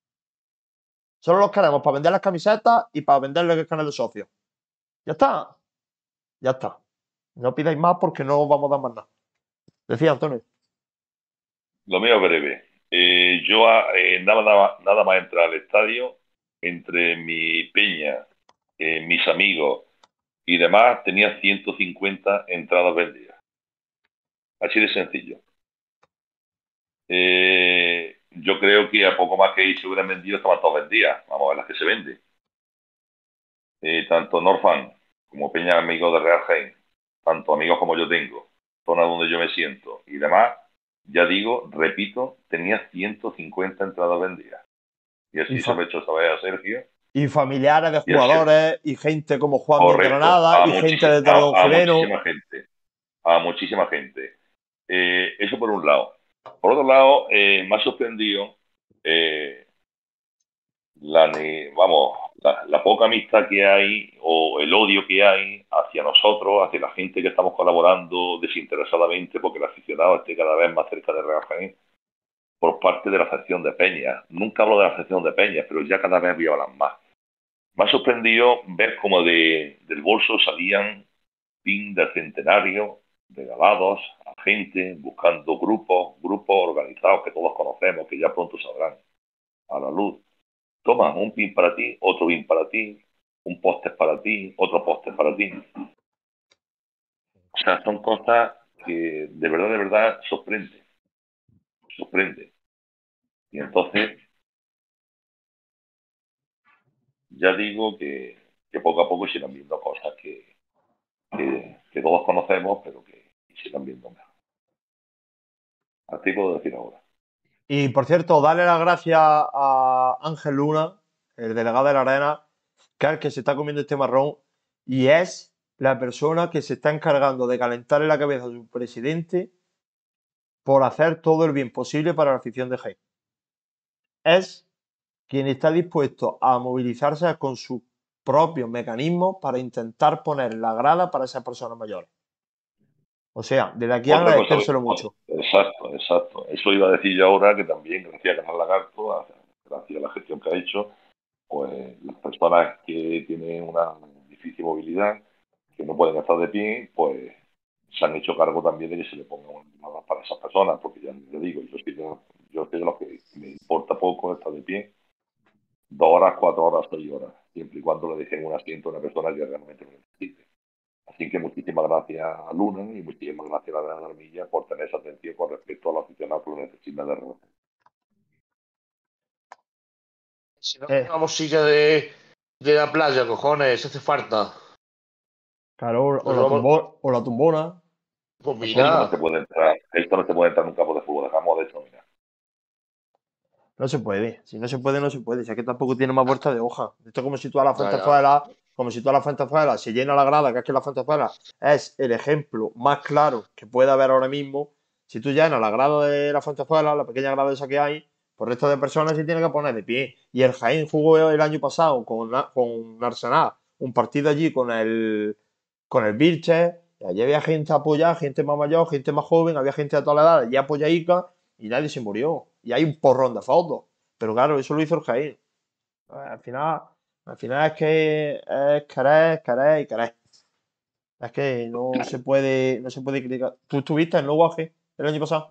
Solo los queremos para vender las camisetas y para venderle el canal de socios. Ya está. Ya está. No pidáis más porque no vamos a dar más nada. Decía Antonio. Lo mío es breve. Yo nada más entrar al estadio, entre mi peña, mis amigos y demás, tenía 150 entradas vendidas. Así de sencillo. Yo creo que a poco más que se hubieran vendido, estaban todas vendidas. Vamos a ver las que se venden. Tanto Norfan como peña amigos de Real Jaén, tanto amigos como yo tengo, zona donde yo me siento y demás, ya digo, repito, tenía 150 entradas vendidas. Y así se lo he hecho saber a Sergio. Y familiares de Y así- jugadores, y gente como Juan de Correcto, Granada, y gente de Dragón Jimeno. A muchísima gente. Eso por un lado. Por otro lado, me ha sorprendido la poca amistad que hay o el odio que hay hacia nosotros, hacia la gente que estamos colaborando desinteresadamente porque el aficionado esté cada vez más cerca de Real Jaén por parte de la sección de Peña. Nunca hablo de la sección de Peña, pero ya cada vez voy a hablar más. Me ha sorprendido ver cómo del bolso salían pin del centenario, regalados a gente, buscando grupos organizados que todos conocemos, que ya pronto saldrán a la luz. Toma, un pin para ti, otro pin para ti, un póster para ti, otro póster para ti. O sea, son cosas que de verdad sorprende. Y entonces, ya digo que poco a poco se irán viendo cosas que todos conocemos, pero que se irán viendo mejor. Así puedo decir ahora. Y por cierto, darle las gracias a Ángel Luna, el delegado de la Arena, que es el que se está comiendo este marrón y es la persona que se está encargando de calentarle la cabeza a su presidente por hacer todo el bien posible para la afición de Jaén. Es quien está dispuesto a movilizarse con sus propios mecanismos para intentar poner la grada para esas personas mayores. O sea, desde aquí agradecérselo mucho. Exacto. Eso iba a decir yo ahora, que también, gracias a Canal Lagarto, gracias a la gestión que ha hecho, pues las personas que tienen una difícil movilidad, que no pueden estar de pie, pues se han hecho cargo también de que se le ponga una llamada para esas personas, porque ya le digo, yo soy de los que me importa poco estar de pie, 2 horas, 4 horas, 6 horas, siempre y cuando le dejen un asiento a una persona que realmente lo necesite. Así que muchísimas gracias a Luna y muchísimas gracias a la Armilla por tener esa atención con respecto a los aficionados que lo necesitan de reloj. Si no llevamos silla de la playa, cojones, hace falta. Claro, o la tumbona. Pues mira. Esto no se puede entrar en un campo de fútbol, dejamos de esto, mira. No se puede. Si no se puede, no se puede. Si es que tampoco tiene más vuelta de hoja. Esto es como si tú a la Fuentezuela, se llena la grada, que es que la Fuentezuela es el ejemplo más claro que puede haber ahora mismo. Si tú llenas la grada de la Fuentezuela, la pequeña grada esa que hay, por resto de personas se tiene que poner de pie. Y el Jaén jugó el año pasado con Arsenal un partido allí con el Vilches, y allí había gente apoyada, gente más mayor, gente más joven, había gente de todas las edades, ya apoyadica, y nadie se murió. Y hay un porrón de fotos. Pero claro, eso lo hizo el Jaén. Al final es que es querer. Es que no se puede criticar. ¿Tú estuviste en el Guaje el año pasado?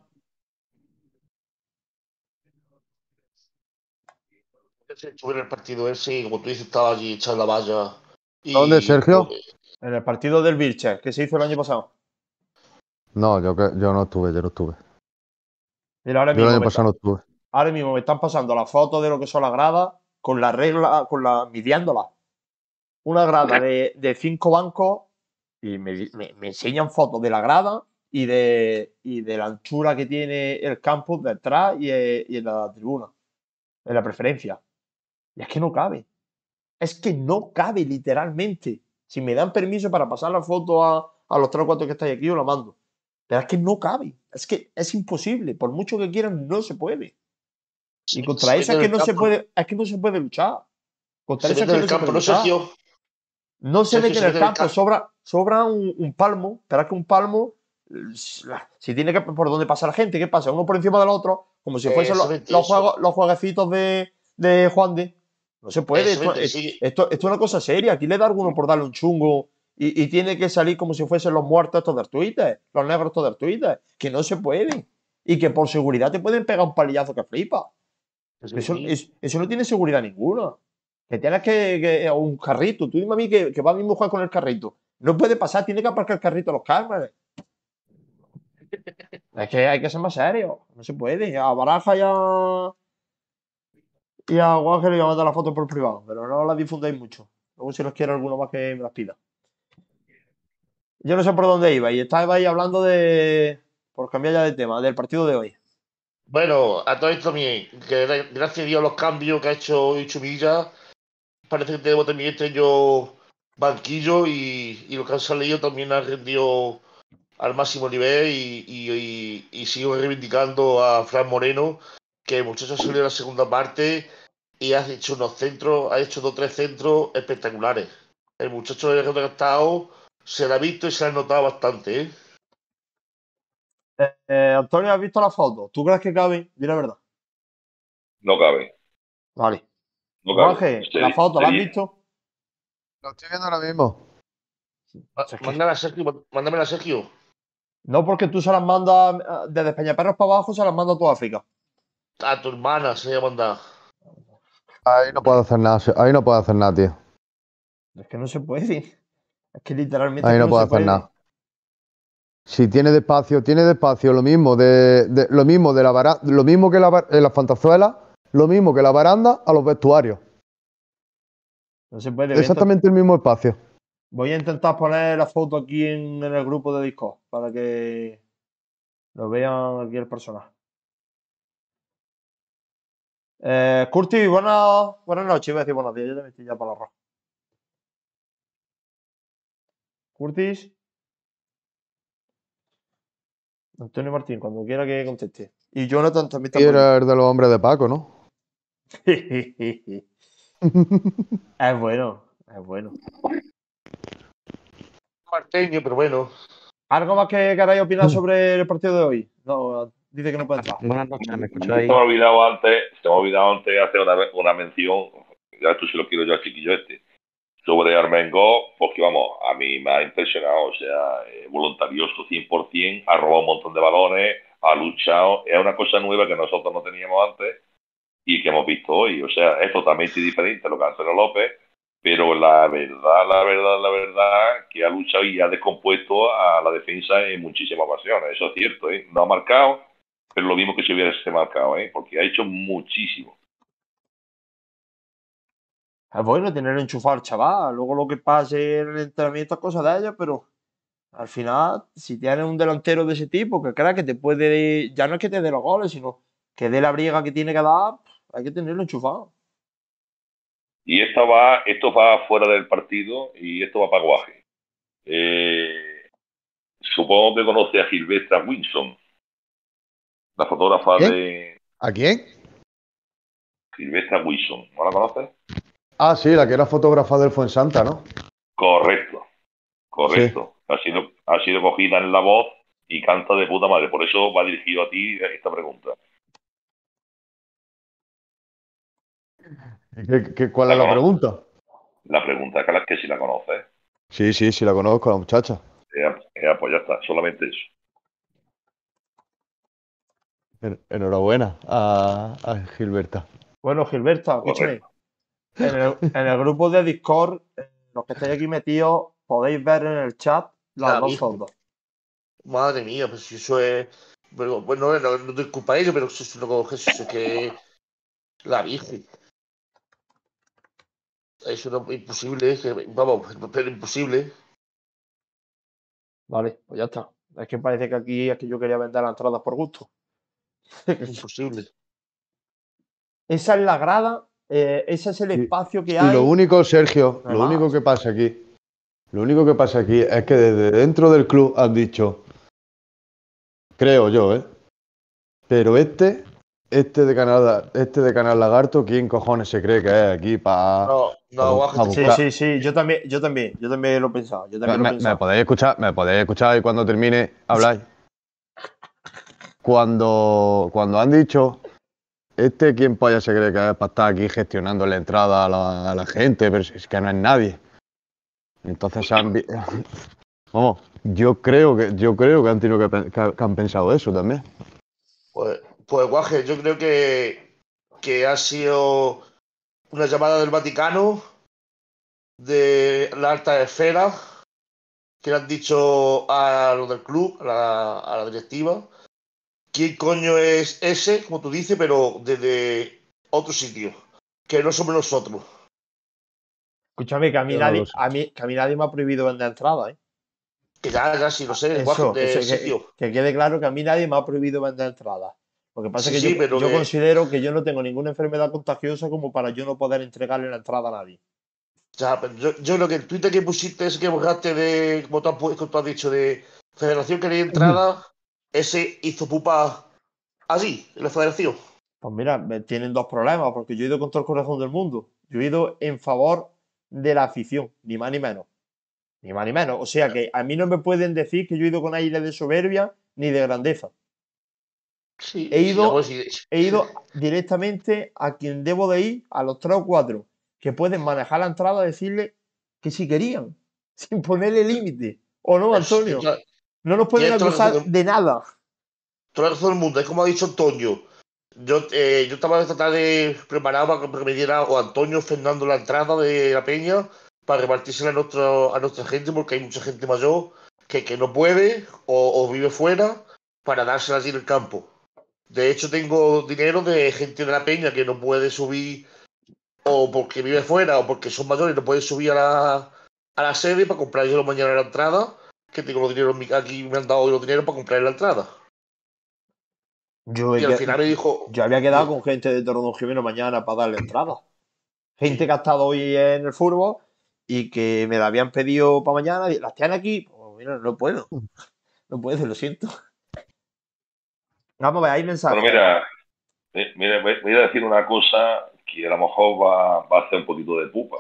Estuve en el partido ese y como tú dices, estaba allí echando la valla. ¿Dónde, Sergio? En el partido del Vilches, que se hizo el año pasado. No, yo no estuve. Mira, Yo el año pasado no estuve. Ahora mismo me están pasando las fotos de lo que son las gradas con la regla, midiéndolas. Una grada de 5 bancos y me enseñan fotos de la grada y de la anchura que tiene el campus detrás y en la tribuna, en la preferencia. Y es que no cabe. Es que no cabe, literalmente. Si me dan permiso para pasar la foto a los 3 o 4 que estáis aquí, os la mando. Pero es que no cabe. Es que es imposible. Por mucho que quieran, no se puede. Y contra eso es que no se puede luchar. Contra eso es que no se puede luchar. No se mete en el campo, sobra un palmo, pero es que un palmo, si tiene que por dónde pasa la gente, ¿qué pasa? Uno por encima del otro, como si fuesen los jueguecitos de Juan de. No se puede, esto es una cosa seria. Aquí le da alguno por darle un chungo y tiene que salir como si fuesen los muertos estos del Twitter, los negros estos del Twitter, que no se puede. Y que por seguridad te pueden pegar un palillazo que flipa. Eso no tiene seguridad ninguna. Que tienes que un carrito. Tú dime a mí que va mi mujer con el carrito. No puede pasar, tiene que aparcar el carrito a los cámaras. Es que hay que ser más serio. No se puede. A Baraja y a Guaje le voy a mandar la foto por privado, pero no la difundáis mucho. Luego si los quiere alguno más que me las pida. Yo no sé por dónde iba y estaba ahí hablando de por cambiar ya de tema, del partido de hoy. Bueno, a todo esto también, que gracias a Dios los cambios que ha hecho hoy Chumilla, parece que tenemos también este yo banquillo y lo que han salido también ha rendido al máximo nivel y sigo reivindicando a Fran Moreno, que el muchacho salió en la segunda parte y ha hecho unos centros, ha hecho 2 o 3 centros espectaculares. El muchacho de que ha estado se la ha visto y se la ha notado bastante, ¿eh? Antonio, ¿has visto la foto? ¿Tú crees que cabe? Di la verdad. No cabe. Vale. No cabe. Juanje, ¿la foto la has visto? Lo estoy viendo ahora mismo. O sea, es que- Mándamela a Sergio. No porque tú se las mandas desde Peñaperros para abajo, se las manda a toda África. A tu hermana se le ha mandado. Ahí no puedo hacer nada, ahí no puedo hacer nada, tío. Es que no se puede. Es que literalmente Ahí es que no no puedo se hacer puede. nada. Si tiene despacio, lo mismo lo mismo de la lo mismo que en la fantazuela, lo mismo que la baranda a los vestuarios. No se puede. Exactamente el mismo espacio. Voy a intentar poner la foto aquí en el grupo de Discord para que lo vean aquí el personaje. Curti, buenas noches. Iba a decir buenos días. Yo también estoy ya para la roja. Curtis. Antonio Martín, cuando quiera que conteste. Y Jonathan también está Y por ahí. era el de los hombres de Paco, ¿no? Es bueno, es bueno. Marteño, pero bueno. ¿Algo más que queráis opinar sobre el partido de hoy? No, dice que no puede entrar. Buenas noches, ¿me Se escucháis? me ha olvidado antes hacer una mención, ya esto se lo quiero yo al chiquillo este, sobre Armengol, porque vamos, a mí me ha impresionado, o sea, voluntarioso 100%, ha robado un montón de balones, ha luchado, es una cosa nueva que nosotros no teníamos antes y que hemos visto hoy, o sea, es totalmente diferente a lo que hace Antonio López, pero la verdad, que ha luchado y ha descompuesto a la defensa en muchísimas ocasiones, eso es cierto, ¿eh? No ha marcado, pero lo mismo que si hubiese marcado, ¿eh? Porque ha hecho muchísimo. Es bueno tener enchufado al chaval. Luego lo que pase en el entrenamiento es cosa de ellos, pero al final, si tienes un delantero de ese tipo que crea que te puede, ya no es que te dé los goles, sino que dé la briga que tiene que dar, hay que tenerlo enchufado. Y esto va fuera del partido y esto va para Guaje. Supongo que conoce a Gilberta Wilson, la fotógrafa ¿Quién? de ¿A quién? Gilberta Wilson. ¿No la conoces? Ah, sí, la que era fotógrafa del Fuensanta, ¿no? Correcto. Ha sido cogida en La Voz y canta de puta madre. Por eso va dirigido a ti esta pregunta. ¿Cuál es la pregunta? La pregunta es que si la conoces. Sí, la conozco, la muchacha. Pues ya está, solamente eso. Enhorabuena a Gilberta. Bueno, Gilberta, escúchame. En el grupo de Discord, los que estáis aquí metidos, podéis ver en el chat las dos fotos. Madre mía, pues si eso es. Pero, bueno, no te culpa ello, pero eso es que. La Virgen. Eso no es imposible, vamos, pero imposible. Vale, pues ya está. Es que parece que aquí es que yo quería vender las entradas por gusto. Imposible. Esa es la grada, ese es el espacio que hay. Lo único, Sergio, No hay lo único más. que pasa aquí es que desde dentro del club han dicho, creo yo, pero este de Canal Lagarto, ¿quién cojones se cree que es aquí para No, Guaje, Sí, sí, yo también lo he pensado. ¿Me podéis escuchar y cuando termine habláis? Cuando han dicho, ¿quién polla se cree que es para estar aquí gestionando la entrada a la gente? Pero es que no es nadie. Entonces vamos, yo creo que han tenido que han pensado eso también. Pues Guaje, yo creo que ha sido una llamada del Vaticano, de la alta esfera, que le han dicho a los del club, a la directiva, quién coño es ese, como tú dices, pero desde otro sitio, que no somos nosotros. Escúchame, que a mí nadie me ha prohibido vender entradas, ¿eh? Que ya, sí, lo sé, Eso, de eso, sitio. que quede claro que a mí nadie me ha prohibido vender entradas. Lo que pasa Sí, es que sí, pero yo que. considero que yo no tengo ninguna enfermedad contagiosa como para yo no poder entregarle la entrada a nadie. Ya, pero yo creo que el Twitter que pusiste, ese que buscaste de, como tú has dicho, de Federación que leía entrada, ese hizo pupa allí, en la Federación. Pues mira, tienen dos problemas, porque yo he ido con todo el corazón del mundo. Yo he ido en favor de la afición, ni más ni menos. Ni más ni menos. O sea que a mí no me pueden decir que yo he ido con aire de soberbia ni de grandeza. He Sí, sí, ido, vamos a decir. he ido directamente a quien debo de ir, a los 3 o 4 que pueden manejar la entrada, a decirle que si querían, sin ponerle límite. ¿O no, Antonio? No nos pueden Tienes acusar de nada. toda la razón del mundo. Es como ha dicho Antonio. Yo estaba esta tarde preparado para que me diera o Antonio o Fernando la entrada de la peña para repartírsela a nuestra gente, porque hay mucha gente mayor que no puede o vive fuera para dársela allí en el campo. De hecho, tengo dinero de gente de la peña que no puede subir o porque vive fuera o porque son mayores y no puede subir a la sede para comprar yo mañana la entrada. Que tengo los dineros aquí, me han dado hoy los dineros para comprar la entrada. Yo, Y al final me dijo, yo había quedado digo, con gente de Torredón Jimeno mañana para darle entrada. Gente sí, que ha estado hoy en el fútbol y que me la habían pedido para mañana. ¿Las tienen aquí? Pues mira, no puedo. No puedo, lo siento. Vamos a ver, hay Bueno, mensajes. mira, voy a decir una cosa que a lo mejor va a hacer un poquito de pupa.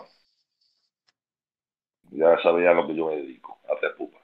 Ya sabéis a lo que yo me dedico, a hacer pupa.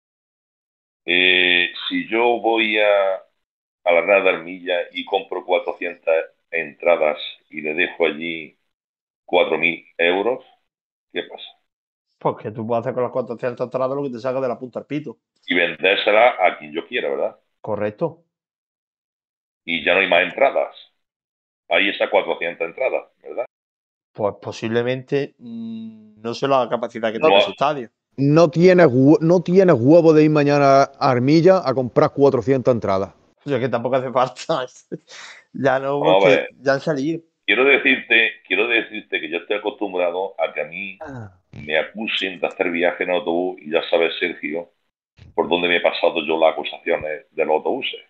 Si yo voy a la Real de Armilla y compro 400 entradas y le dejo allí 4.000 euros, ¿qué pasa? Porque tú puedes hacer con las 400 entradas lo que te salga de la punta al pito. Y vendérsela a quien yo quiera, ¿verdad? Correcto. Y ya no hay más entradas. Hay esas 400 entradas, ¿verdad? Pues posiblemente no sé la capacidad que No, tiene ese estadio. No tienes huevo de ir mañana a Armilla a comprar 400 entradas. O sea que tampoco hace falta. Ya no, vamos a porque ver. ya han salido. Quiero decirte que yo estoy acostumbrado a que a mí me acusen de hacer viaje en autobús y ya sabes, Sergio, por dónde me he pasado yo las acusaciones de los autobuses.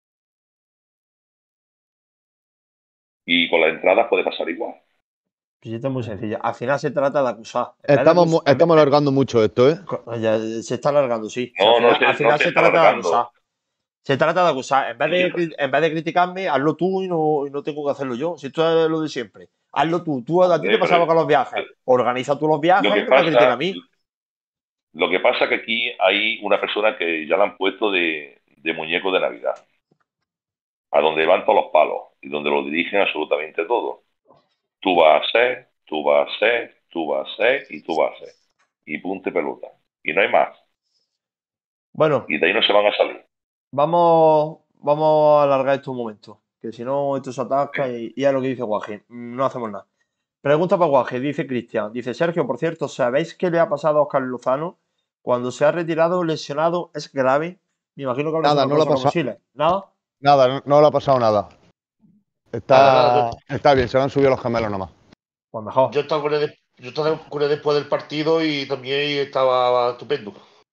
Y con las entradas puede pasar igual. Pues esto es muy sencillo. Al final se trata de acusar. Estamos alargando mucho esto, ¿eh? Ya se está alargando, sí. O sea, No, al final no se se está trata de alargando. acusar. Se trata de acusar. En Sí, vez de criticarme, hazlo tú y no tengo que hacerlo yo. Si esto es lo de siempre. Hazlo tú. A ti te pasaba con los viajes. Organiza tú los viajes Lo y que no me critica a pasa, mí. lo que pasa que aquí hay una persona que ya la han puesto de muñeco de Navidad, a donde van todos los palos y donde lo dirigen absolutamente todo. Tú vas a ser, tú vas a ser, tú vas a ser y tú vas a ser. Y punto y pelota. Y no hay más. Bueno, Y de ahí no se van a salir. vamos a alargar esto un momento. Que si no, esto se atasca y es lo que dice Guaje. No hacemos nada. Pregunta para Guaje, dice Cristian. Dice Sergio, por cierto, ¿sabéis qué le ha pasado a Oscar Lozano? Cuando se ha retirado lesionado, ¿es grave? Me imagino que hablas de Nada, una no le ha cosa como pasado Siles. ¿Nada? nada, no le ha pasado nada. nada, Está bien, se le han subido los gemelos nomás. Pues mejor. yo estaba con él después del partido y también estaba estupendo.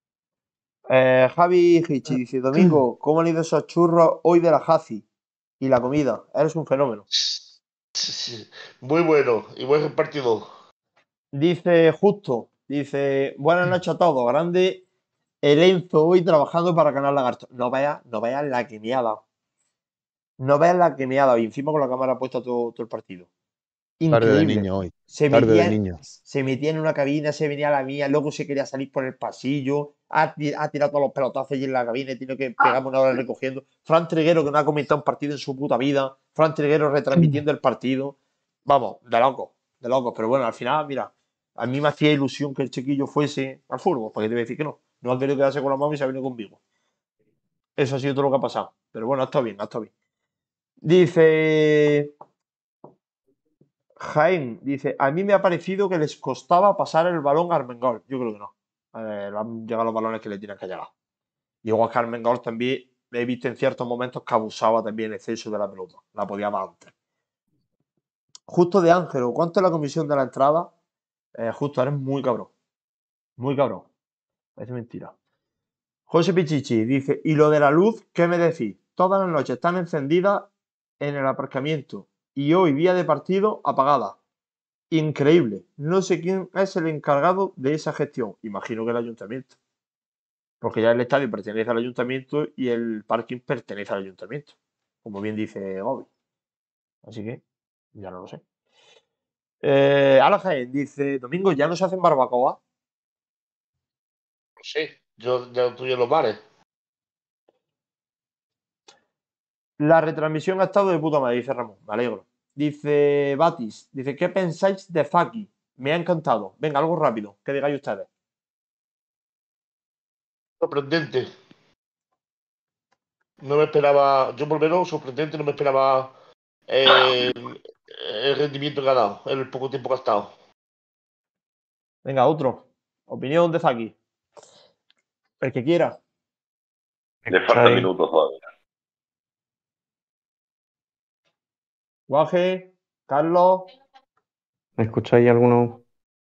Javi Hichi dice, Domingo, ¿cómo han ido esos churros hoy de la Jaci? Y la comida. Eres un fenómeno. Muy bueno y buen partido. Dice Justo, dice, buenas noches a todos. Grande el Enzo hoy trabajando para Canal Lagarto. No veas la que me ha dado. No veas la que me ha dado. Y encima con la cámara puesta todo el partido. Tarde de Increíble. niño hoy. Se Tarde de metía, niño. se metía en una cabina, se venía a la mía, luego se quería salir por el pasillo, ha tirado todos los pelotazos allí en la cabina y tiene que pegarme una hora recogiendo. Fran Triguero, que no ha comentado un partido en su puta vida. Fran Triguero retransmitiendo el partido. Vamos, de locos, de locos. Pero bueno, al final, mira, a mí me hacía ilusión que el chiquillo fuese al fútbol, porque te voy a decir que no. No ha querido quedarse con la mamá y se ha venido conmigo. Eso ha sido todo lo que ha pasado. Pero bueno, ha estado bien, ha estado bien. Dice Jaén, dice, a mí me ha parecido que les costaba pasar el balón a Armengol. Yo creo que no. Le han llegado los balones que le tienen que llegar. Y igual que Armengol también he visto en ciertos momentos que abusaba también en exceso de la pelota. La podía más antes. Justo de Ángelo, ¿cuánto es la comisión de la entrada? Justo, eres muy cabrón. Muy cabrón. Parece mentira. José Pichichi dice, ¿y lo de la luz, qué me decís? Todas las noches están encendidas en el aparcamiento y hoy, día de partido, apagadas. Increíble. No sé quién es el encargado de esa gestión. Imagino que el ayuntamiento. Porque ya el estadio pertenece al ayuntamiento y el parking pertenece al ayuntamiento. Como bien dice Gobi. Así que ya no lo sé. Ala Jaén dice, Domingo, ¿ya no se hacen barbacoa? No sé, yo ya estoy en los bares. La retransmisión ha estado de puta madre, dice Ramón. Me alegro. Dice Batis, dice, ¿qué pensáis de Zaki? Me ha encantado. Venga, algo rápido, que digáis ustedes. Sorprendente. No me esperaba, yo por lo menos sorprendente, no me esperaba el rendimiento que ha dado, el poco tiempo que ha estado. Venga, otro. Opinión de Zaki. El que quiera. Le faltan minutos todavía. Guaje, Carlos. ¿Me escucháis alguno?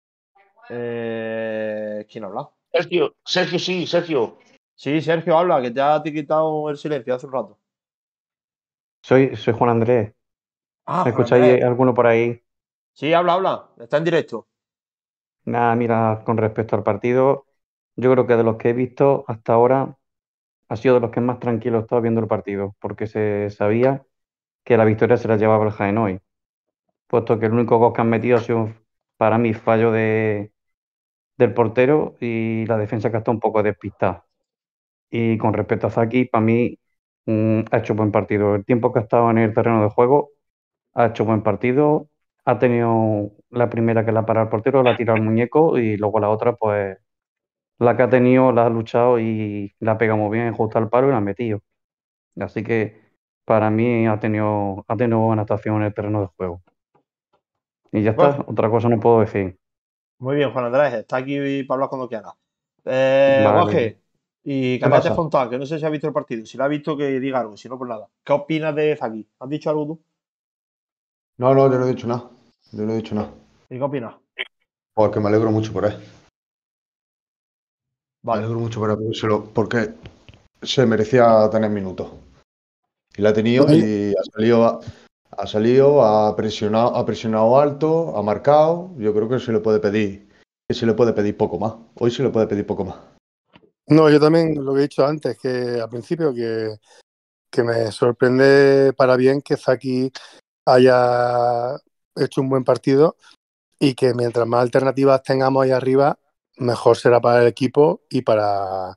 ¿Quién habla? Sergio, sí, Sergio. Sí, Sergio habla, que ya te he quitado el silencio hace un rato. Soy Juan Andrés. Ah, ¿Me Juan escucháis Andrés. alguno por ahí? Sí, habla. Está en directo. Nada, mira, con respecto al partido, yo creo que de los que he visto hasta ahora ha sido de los que más tranquilo he estado viendo el partido, porque se sabía que la victoria se la llevaba el Jaén hoy, puesto que el único gol que han metido ha sido para mí fallo del portero y la defensa que está un poco despistada. Y con respecto a Zaki, para mí ha hecho buen partido. El tiempo que ha estado en el terreno de juego ha hecho buen partido. Ha tenido la primera que la ha parado el portero, la ha tirado el muñeco y luego la otra, pues la que ha tenido, la ha luchado y la ha pegado muy bien justo al palo y la ha metido. Así que para mí ha tenido buena actuación en el terreno de juego. Y ya Bueno, está, otra cosa no puedo decir. muy bien, Juan Andrés. Está aquí para hablar cuando quiera. Vale. Guaje, y ¿Qué Camete pasa? Fontán, que no sé si ha visto el partido. Si lo ha visto, que diga algo. Si no, pues nada. ¿Qué opinas de Zaki? ¿Has dicho algo tú? No, no, yo no he dicho nada. Yo no he dicho nada. ¿Y qué opinas? Porque me alegro mucho por él. Me Vale. alegro mucho por él porque se merecía tener minutos. Y la ha tenido y ha salido, ha presionado alto, ha marcado. Yo creo que se le puede pedir poco más. Hoy se le puede pedir poco más. No, yo también lo que he dicho antes, que al principio, que me sorprende para bien que Zaki haya hecho un buen partido y que mientras más alternativas tengamos ahí arriba, mejor será para el equipo y para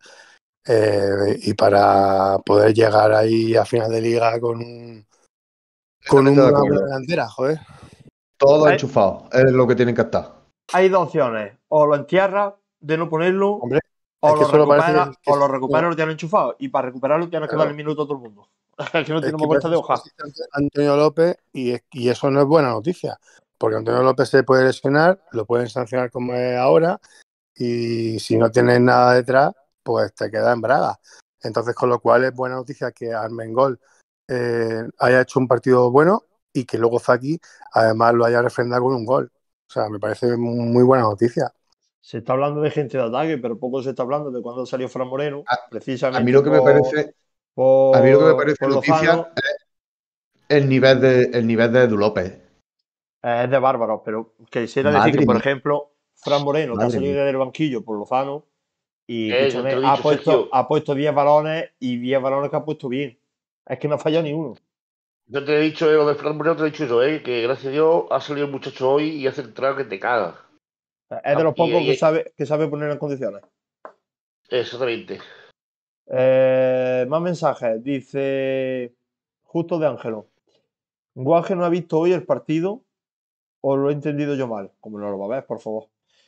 poder llegar ahí a final de liga con una Completamente de buena acuerdo. delantera, joder. Todo Hay, enchufado. Es lo que tienen que estar. hay dos opciones. O lo entierras de no ponerlo, Hombre, o es que lo solo parece recuperas, que o lo recuperas y lo tienes enchufado. Y para recuperarlo tienes que darle Claro. minuto a todo el mundo. Es que no es tenemos que vuelta parece de que solo hoja. existe Antonio López y eso no es buena noticia, porque Antonio López se puede lesionar, lo pueden sancionar como es ahora y si no tienes nada detrás, pues te queda en braga. Entonces, con lo cual es buena noticia que Armengol haya hecho un partido bueno y que luego Zaki además lo haya refrendado con un gol. O sea, me parece muy buena noticia. Se está hablando de gente de ataque, pero poco se está hablando de cuando salió Fran Moreno, A, a mí precisamente lo que me parece, a mí lo que me parece por noticia Lozano. es el nivel de Edu López. Es de bárbaros, pero quisiera decir que, Madre por mía, ejemplo, Fran Moreno, que ha madre mía. salido del banquillo por Lozano, y Yo te escúchame, lo he dicho, Sergio. ha puesto 10 balones y 10 balones que ha puesto bien. Es que no ha fallado ni uno. Yo te he dicho lo de Fran Moreno, te he dicho eso, que gracias a Dios ha salido el muchacho hoy y ha centrado que te cagas. Es de los pocos Y que sabe poner en condiciones. exactamente. Más mensajes. Dice Justo de Ángelo. Guaje no ha visto hoy el partido o lo he entendido yo mal. Como no lo va a ver, por favor.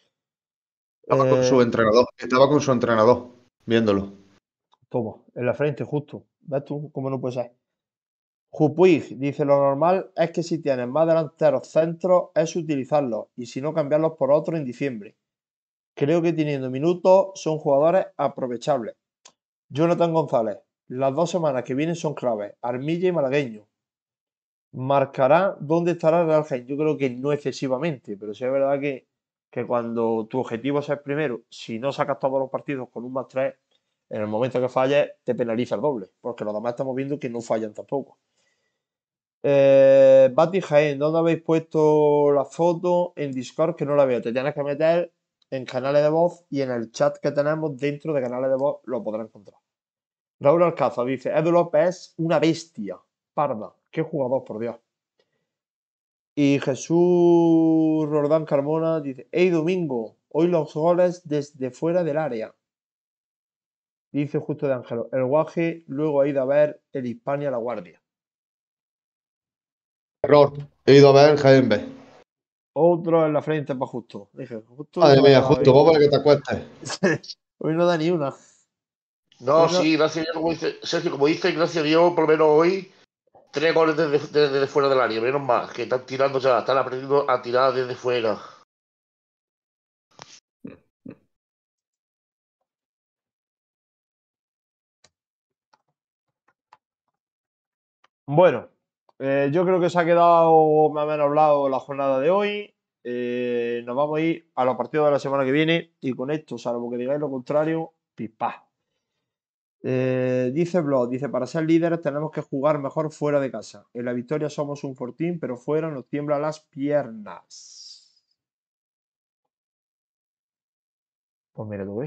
Estaba con su entrenador, viéndolo. Toma, en la frente, justo. ¿Ves tú cómo no puede ser? Jupuig dice: Lo normal es que si tienes más delanteros centros es utilizarlos y si no cambiarlos por otros en diciembre. Creo que teniendo minutos son jugadores aprovechables. Jonathan González, las 2 semanas que vienen son claves. Armilla y Malagueño. Marcará dónde estará el Real Jaén. Yo creo que no excesivamente, pero sí es verdad que cuando tu objetivo es el primero, si no sacas todos los partidos con un +3, En el momento que falles, te penaliza el doble, porque los demás estamos viendo que no fallan tampoco. Bati Jaén, ¿dónde habéis puesto la foto? En Discord, que no la veo. Te tienes que meter en canales de voz y en el chat que tenemos dentro de canales de voz lo podrás encontrar. Raúl Alcázar dice: Edu López es una bestia parda. Qué jugador, por Dios. Y Jesús Roldán Carmona dice: Hey Domingo, hoy los goles desde fuera del área. Dice Justo de Ángelo: el Guaje luego ha ido a ver el Hispania La Guardia. Error. He ido a ver el Jaén B. Otro en la frente para Justo. Dije, Justo Madre no ha mía, quedado justo, bien. vos para que te acuestes. Hoy no da ni una. No, Hoy no- sí, gracias a Dios, como dice Sergio, como dice, gracias a Dios, por lo menos hoy, 3 goles desde fuera del área, menos mal, que están tirando ya, están aprendiendo a tirar desde fuera. Bueno, yo creo que se ha quedado más o menos hablado la jornada de hoy. Nos vamos a ir a los partidos de la semana que viene y con esto, salvo que digáis lo contrario, pispá. Dice Blog, dice: para ser líderes tenemos que jugar mejor fuera de casa. En la victoria somos un fortín, pero fuera nos tiemblan las piernas. Pues mira tú,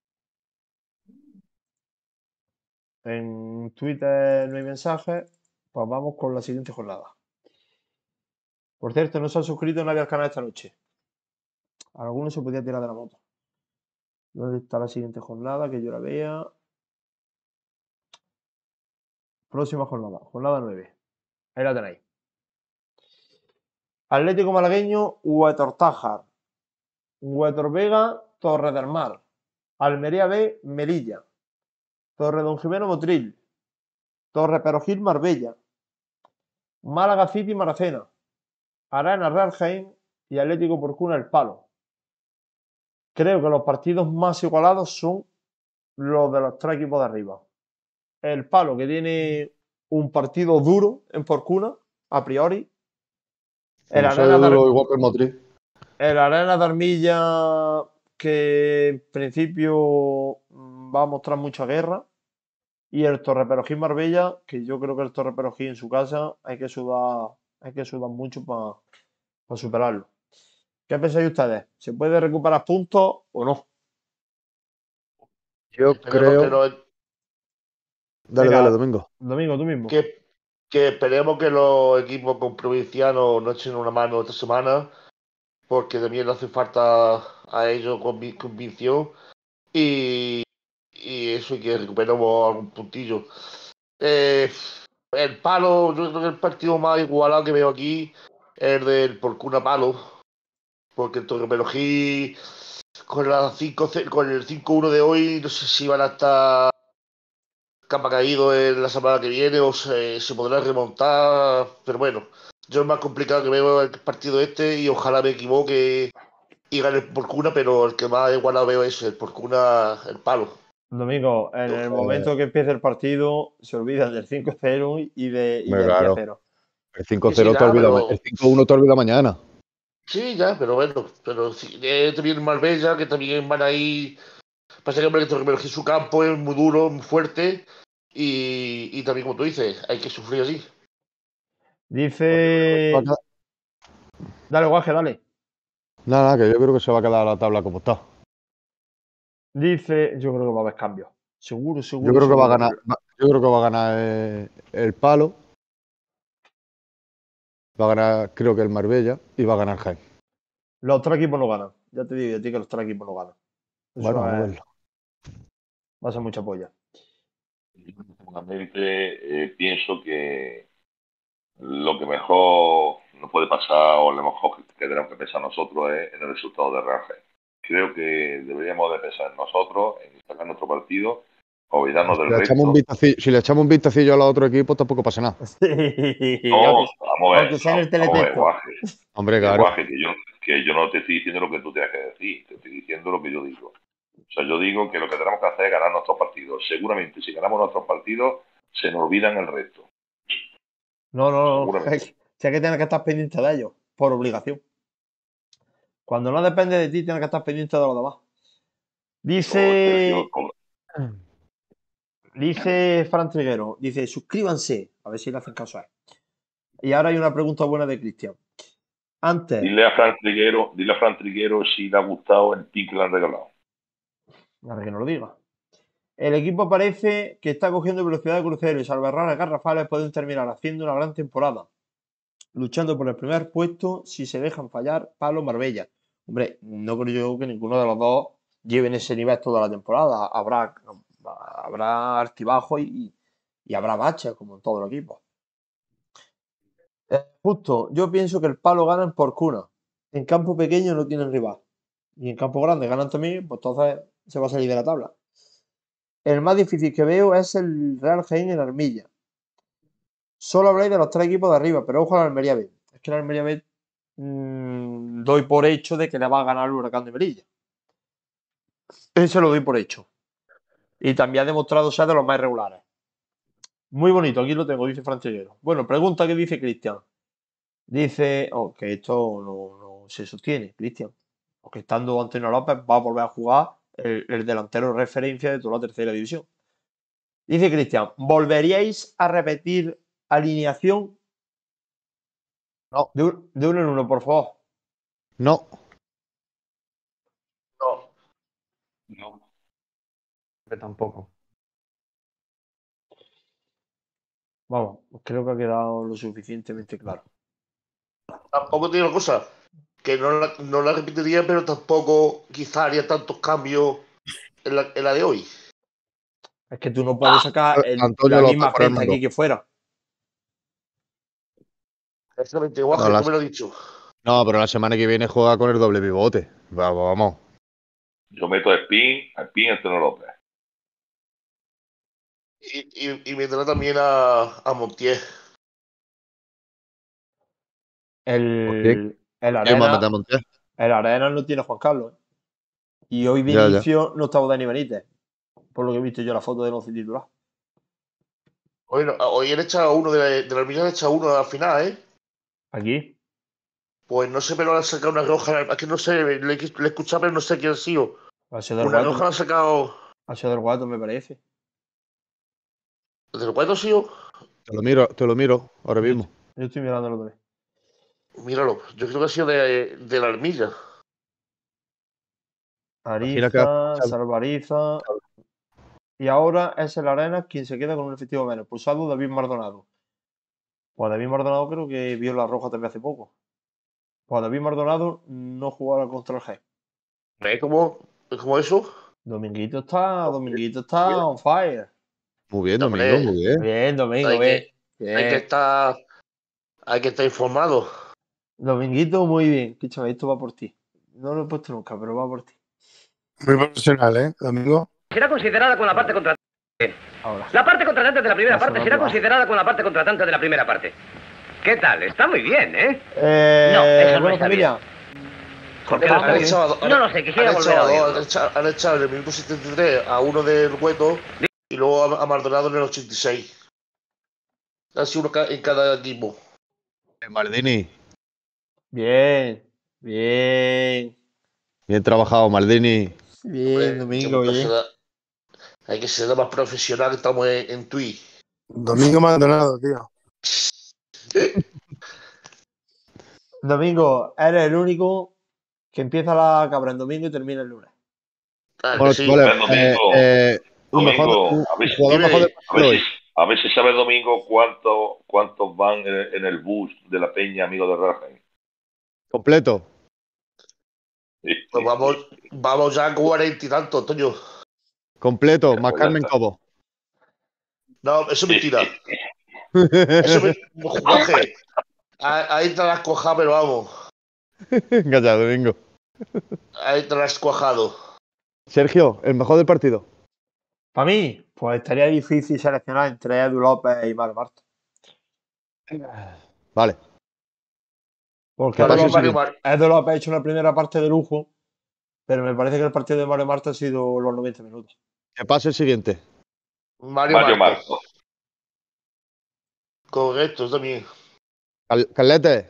en Twitter no hay mensajes, pues vamos con la siguiente jornada. Por cierto, no se han suscrito nadie al canal esta noche. Alguno se podía tirar de la moto. ¿Dónde está la siguiente jornada? Que yo la vea. Próxima jornada, jornada 9. Ahí la tenéis. Atlético Malagueño, Huetortájar. Huetor Vega, Torre del Mar. Almería B, Melilla. Torre Don Jimeno, Motril. Torre Perojil, Marbella. Málaga City, Maracena. Arena Real Jaén y Atlético Porcuna, El Palo. Creo que los partidos más igualados son los de los tres equipos de arriba. El Palo, que tiene un partido duro en Porcuna, a priori. El Arena igual que el Motril. El Arena de Armilla, que en principio va a mostrar mucha guerra. Y el Torre Perojín Marbella, que yo creo que el Torre Perojín en su casa hay que sudar mucho para superarlo. ¿Qué pensáis ustedes? ¿Se puede recuperar puntos o no? Yo Esperemos que, creo. Dale, Venga, dale, Domingo. Domingo, tú mismo. que esperemos que los equipos con provincianos no echen una mano esta semana, porque también le hace falta a ellos convicción y eso, y que recuperemos algún puntillo. El Palo, yo creo que el partido más igualado que veo aquí es el del Porcuna Palo, porque el Torreperojí con con el 5-1 de hoy, no sé si van a estar capa caído en la semana que viene o se podrá remontar, pero bueno, yo es más complicado que veo el partido este y ojalá me equivoque y gane el Porcuna, pero el que más igualado veo es el Porcuna, el Palo. Domingo, en el momento que empiece el partido, se olvidan del 5-0 y del Claro. 10-0. El 5-0 Sí, te olvida, pero- el 5-1 te olvida mañana. Sí, ya, pero bueno, pero sí, también Marbella, que también van ahí. Pasa que hombre, que su campo es muy duro, muy fuerte, y también, como tú dices, hay que sufrir así. Dice. Dale, Guaje, dale. Nada, que yo creo que se va a quedar la tabla como está. Dice. Yo creo que va a haber cambios. Seguro. Yo creo que va a seguro. ganar. Yo creo que va a ganar el Palo. Va a ganar, creo que el Marbella. Y va a ganar Jaén. Los tres equipos no ganan. Ya te digo a ti que los tres equipos no ganan. Eso Bueno, vamos a verlo. va a ser mucha polla. Personalmente, pienso que lo que mejor nos puede pasar o lo mejor que tenemos que pensar nosotros es en el resultado de Real Jaén. Creo que deberíamos de pensar en nosotros, en sacar nuestro partido, olvidarnos del resto. Si le echamos un vistacillo a los otros equipos, tampoco pasa nada. No, vamos a ver, aunque sea en el teletexto. Guaje. Hombre, claro. Guaje, que yo no te estoy diciendo lo que tú tienes que decir, te estoy diciendo lo que yo digo. O sea, yo digo que lo que tenemos que hacer es ganar nuestros partidos. Seguramente, si ganamos nuestros partidos, se nos olvidan el resto. No. Seguramente. Si hay que tener que estar pendiente de ellos, por obligación. Cuando no depende de ti, tienes que estar pendiente de los demás. Dice. Dice Fran Triguero, dice, suscríbanse, a ver si le hacen caso a él. Y ahora hay una pregunta buena de Cristian. Antes, Dile a Fran Triguero si le ha gustado el pin que le han regalado. ahora que no lo diga. El equipo parece que está cogiendo velocidad de crucero y salvo errores garrafales pueden terminar haciendo una gran temporada, luchando por el primer puesto si se dejan fallar Palo Marbella. Hombre, no creo yo que ninguno de los dos lleven ese nivel toda la temporada. Habrá altibajos y habrá baches, como en todos los equipos. Justo, yo pienso que el Palo ganan por cuna. En campo pequeño no tienen rival. Y en campo grande ganan también, pues entonces se va a salir de la tabla. El más difícil que veo es el Real Jaén en Armilla. Solo habláis de los 3 equipos de arriba, pero ojo a la Almería B. Es que la Almería B doy por hecho de que le va a ganar el Huracán de Melilla. Eso lo doy por hecho. Y también ha demostrado ser de los más regulares. Muy bonito, aquí lo tengo, dice Franchellero. Bueno, pregunta que dice Cristian. Dice que esto no se sostiene, Cristian. Porque estando Antonio López va a volver a jugar el delantero de referencia de toda la tercera división. Dice Cristian, ¿volveríais a repetir alineación? No. De uno en uno, por favor. No. No. No. Yo tampoco. Vamos, creo que ha quedado lo suficientemente claro. Tampoco te digo una cosa, que no la repetiría, pero tampoco quizá haría tantos cambios en la de hoy. Es que tú no puedes sacar Antonio la López misma por el gente mundo. aquí que fuera. Exactamente, Guaje, No, tú me lo has dicho. No, pero la semana que viene juega con el doble pivote. Vamos. Yo meto a Spin Antonio López. Y meterá también a Montiel. El ¿Quién va a Arena, meter a Montiel? el Arena no tiene a Juan Carlos. Y hoy de Ya. inicio no estaba Dani Benítez. Por lo que he visto yo la foto del once titular. Hoy han echado uno de la Armilla, han echado uno al final, ¿eh? Aquí. Pues no sé, pero han sacado una roja. Es que no sé, le he escuchado, pero no sé quién ha sido. Ha sido del Una Guato. roja la han sacado. Ha sido del Guato, me parece. ¿Del cuarto ha sido? Te lo miro ahora mismo. Yo estoy mirándolo también. Míralo, yo creo que ha sido de la Armilla. Imagina que Ariza, Salvariza. Y ahora es el Arena quien se queda con un efectivo menos. Pulsado David Mardonado. Pues David Mardonado creo que vio la roja también hace poco. Pues David Mardonado no jugará contra el G. ¿Es como eso? Dominguito está on fire. Muy bien, No, Domingo, hombre. muy bien. Bien, Domingo, Hay bien. Hay que estar informado. Dominguito, muy bien. Escúchame, esto va por ti. No lo he puesto nunca, pero va por ti. Muy profesional, ¿eh, Domingo? Será considerada con la parte contratante. Ahora. La parte contratante de la primera Eso parte no será va. considerada con la parte contratante de la primera parte. ¿Qué tal? Está muy bien, ¿eh? No, eso no bueno, está familia. Porque Cortamos. Han echado, No lo sé, quisiera han volver a echado oírlo. dos, han echado en el minuto 73 a uno del Hueto y luego a Maldonado en el 86. Ha sido uno en cada equipo. Maldini. Bien, bien. Bien trabajado, Maldini. Bien, Domingo, bien. Hay que ser más profesional, que estamos en Twitch. Domingo Maldonado, tío. Domingo, eres el único que empieza la cabra en domingo y termina el lunes. Claro Bueno, que sí. chavales, Domingo, un a ver si- jugador mejor del partido hoy. A ver si sabe Domingo cuántos van en el bus de la Peña, amigo de Rafael. Completo. Pues vamos ya a 40 y tanto, Antonio. Completo, Ya, más pues ya Carmen está. Cobo. No, eso es mentira. Eso es Jorge. Ahí te las cuajado, pero vamos. Venga ya, Domingo. Ahí te las cuajado. Sergio, el mejor del partido. Para mí, pues estaría difícil seleccionar entre Edu López y Mario Marta. Vale. Porque ¿Qué pasa el Edu López ha hecho una primera parte de lujo, pero me parece que el partido de Mario Marta ha sido los 90 minutos. Que pase el siguiente. Mario Mario Marco. Marco. Correcto, también. Carlete,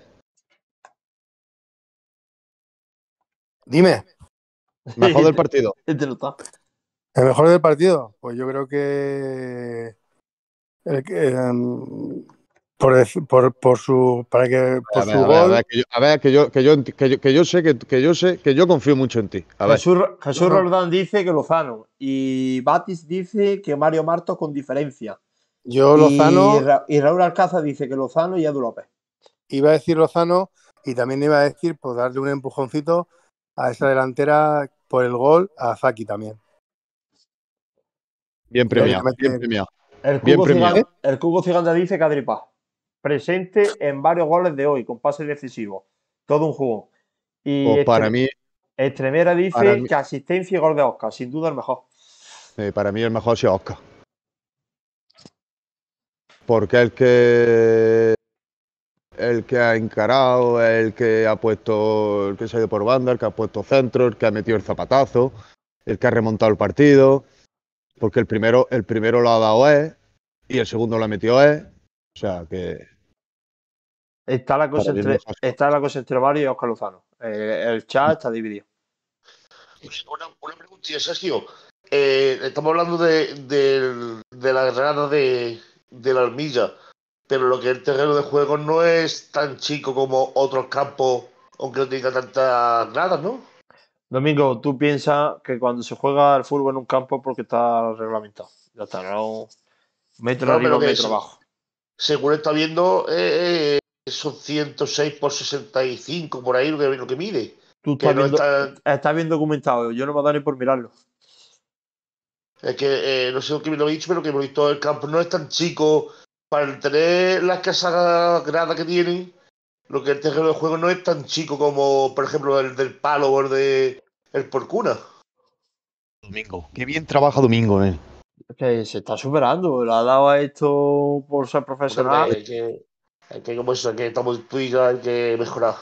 Dime. mejor del partido. Este no está. El mejor del partido, pues yo creo que por su gol. Que yo confío mucho en ti. A ver. Jesús Roldán dice que Lozano y Batis dice que Mario Martos con diferencia. Yo Lozano. Y Raúl Alcázar dice que Lozano y Edu López. Iba a decir Lozano y también iba a decir pues darle un empujoncito a esa delantera por el gol a Zaki también. Bien premiado, bien premiado. El Cubo Ciganda dice que Adri Paz, presente en varios goles de hoy, con pases decisivos. Todo un juego. Y pues para mí. Estremera dice que asistencia y gol de Oscar, sin duda el mejor. Para mí el mejor ha sido Oscar. Porque el que ha encarado, el que ha puesto, el que se ha ido por banda, el que ha puesto centro, el que ha metido el zapatazo, el que ha remontado el partido. Porque el primero lo ha dado él y el segundo lo ha metido él. O sea que. Está la cosa entre Mario y Oscar Lozano. El chat está dividido. Una preguntilla, Sergio. Estamos hablando de la grada de la Armilla, pero lo que es el terreno de juego no es tan chico como otros campos, aunque no tenga tantas gradas, ¿no? Domingo, tú piensas que cuando se juega el fútbol en un campo es porque está reglamentado. Ya está, no metro arriba, metro abajo. Según está viendo, son 106 por 65, por ahí lo que mide. Tú estás bien documentado, yo no me ha dado ni por mirarlo. Es que no sé lo que me lo he dicho, pero que hemos visto el campo no es tan chico. Para tener las casas gradas que tienen, lo que el terreno de juego no es tan chico como, por ejemplo, el del Palo o el de el Porcuna. Domingo, qué bien trabaja Domingo, Es que se está superando, le ha dado a esto por ser profesional. Es que como eso, que estamos tú y yo, hay que mejorar.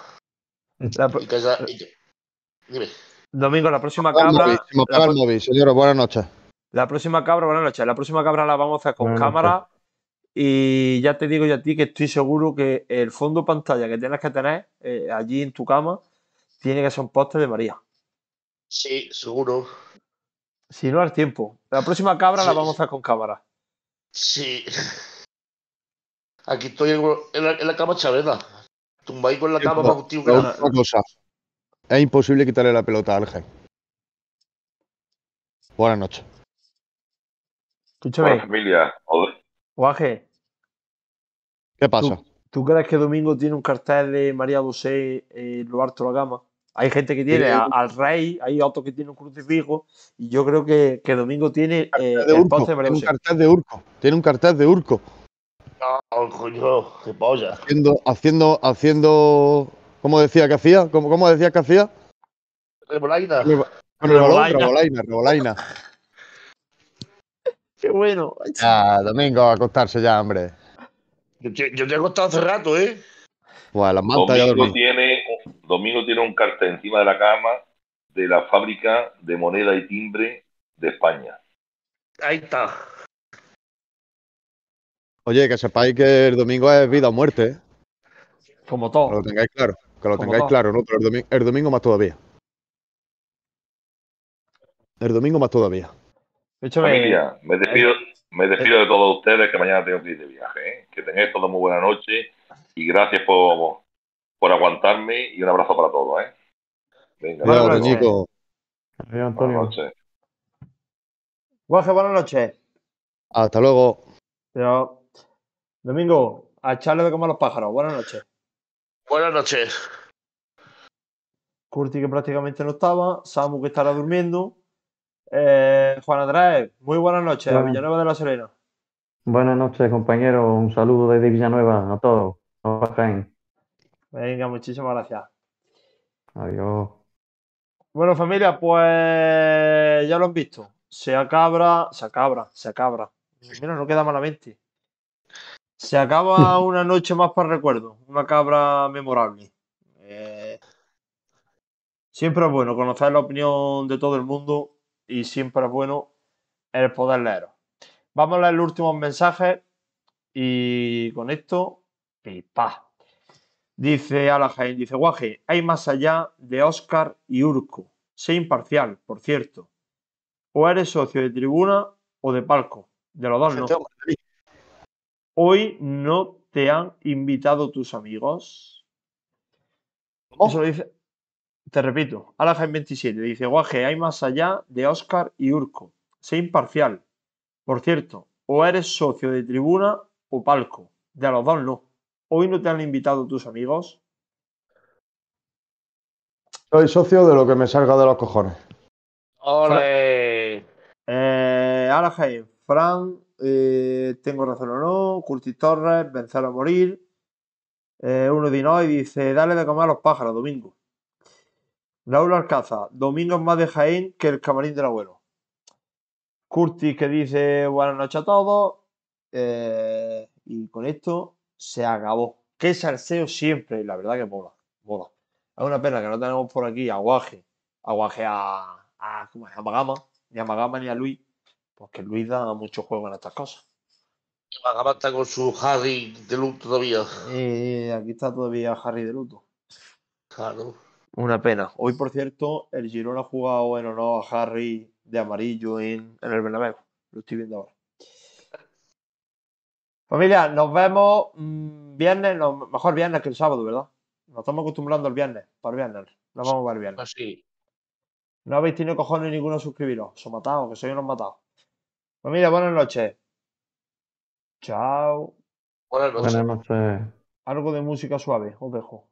Dime. Domingo, la próxima cabra. el móvil, señores, buenas noches. La próxima cabra, buenas noches. La próxima cabra la vamos a hacer con cámara. Y ya te digo yo a ti que estoy seguro que el fondo pantalla que tienes que tener allí en tu cama tiene que ser un póster de María. Sí, seguro. Si no, al tiempo. La próxima cabra la vamos a hacer con cámara. Sí. Aquí estoy en la cama chaveta. Tumbáis con la cama para un tío que una cosa. Es imposible quitarle la pelota al Gen. Buenas noches. Escúchame. Buena familia. Guaje. ¿Qué pasa? ¿Tú crees que Domingo tiene un cartel de María José en lo alto de la gama? Hay gente que tiene al rey, hay otros que tienen un crucifijo, y yo creo que Domingo tiene el póster de María José. Tiene un cartel de Urco. No, coño, qué polla. Haciendo. ¿Cómo decía que hacía? ¿Cómo decía que hacía? Remolaina. Remolaina. Qué bueno. Domingo, a acostarse ya, hombre. Yo te he acostado hace rato, ¿eh? Bueno, las mantas ya dormí. Domingo tiene un cartel encima de la cama de la fábrica de moneda y timbre de España. Ahí está. Oye, que sepáis que el domingo es vida o muerte, ¿eh? Como todo. Que lo tengáis claro. ¿No? Pero el domingo más todavía. Familia, me despido de todos ustedes, que mañana tengo que ir de viaje, ¿eh? Que tengáis todos muy buena noche y gracias por aguantarme y un abrazo para todos, ¿eh? Venga, buenas noches. Adiós, Antonio. Buenas noches. Guaje, buenas noches. Hasta luego. Pero, Domingo, a echarle de comer a los pájaros. Buenas noches. Buenas noches. Curti, que prácticamente no estaba. Samu, que estará durmiendo. Juan Andrés, muy buenas noches. A Villanueva de la Serena. Buenas noches, compañeros. Un saludo desde Villanueva a todos. Venga, muchísimas gracias. Adiós. Bueno, familia, pues ya lo han visto. Se acabra. Mira, no queda malamente. Se acaba una noche más para recuerdo. Una cabra memorable. Siempre es bueno conocer la opinión de todo el mundo y siempre es bueno el poder leeros. Vamos a leer los últimos mensajes y con esto, pipa. Dice Alajain, dice Guaje, hay más allá de Oscar y Urco. Sé imparcial, por cierto. o eres socio de tribuna o de palco. De los dos no. Atlético de Madrid. Hoy no te han invitado tus amigos. ¿Cómo? Eso lo dice, te repito, Alajain 27 dice, Guaje, hay más allá de Óscar y Urco. Sé imparcial. Por cierto, o eres socio de tribuna o palco. De los dos no. Hoy no te han invitado tus amigos. Soy socio de lo que me salga de los cojones. ¡Ole! Alajain, Fran, tengo razón o no, Curtis Torres, vencer o morir. Uno de Inoy dice, dale de comer a los pájaros, Domingo. Raúl Alcázar, Domingo es más de Jaén que el camarín del abuelo. Curtis que dice, buenas noches a todos. Y con esto se acabó. Qué salseo siempre, y la verdad que mola, mola. Es una pena que no tenemos por aquí a Guaje ¿cómo es? A Magama, ni a Magama ni a Luis, porque Luis da mucho juego en estas cosas. Magama está con su Harry de luto todavía. Aquí está todavía Harry de luto. Claro. Una pena. Hoy, por cierto, el Girona ha jugado en honor a Harry de amarillo en el Bernabéu. Lo estoy viendo ahora. Familia, nos vemos viernes, mejor viernes que el sábado, ¿verdad? Nos estamos acostumbrando al viernes, para el viernes. Nos vamos a ver el viernes. Así. No habéis tenido cojones ninguno a suscribiros. Os matados, que sois unos matados. Familia, buenas noches. Chao. Buenas noches. Buenas noches. Algo de música suave, os dejo.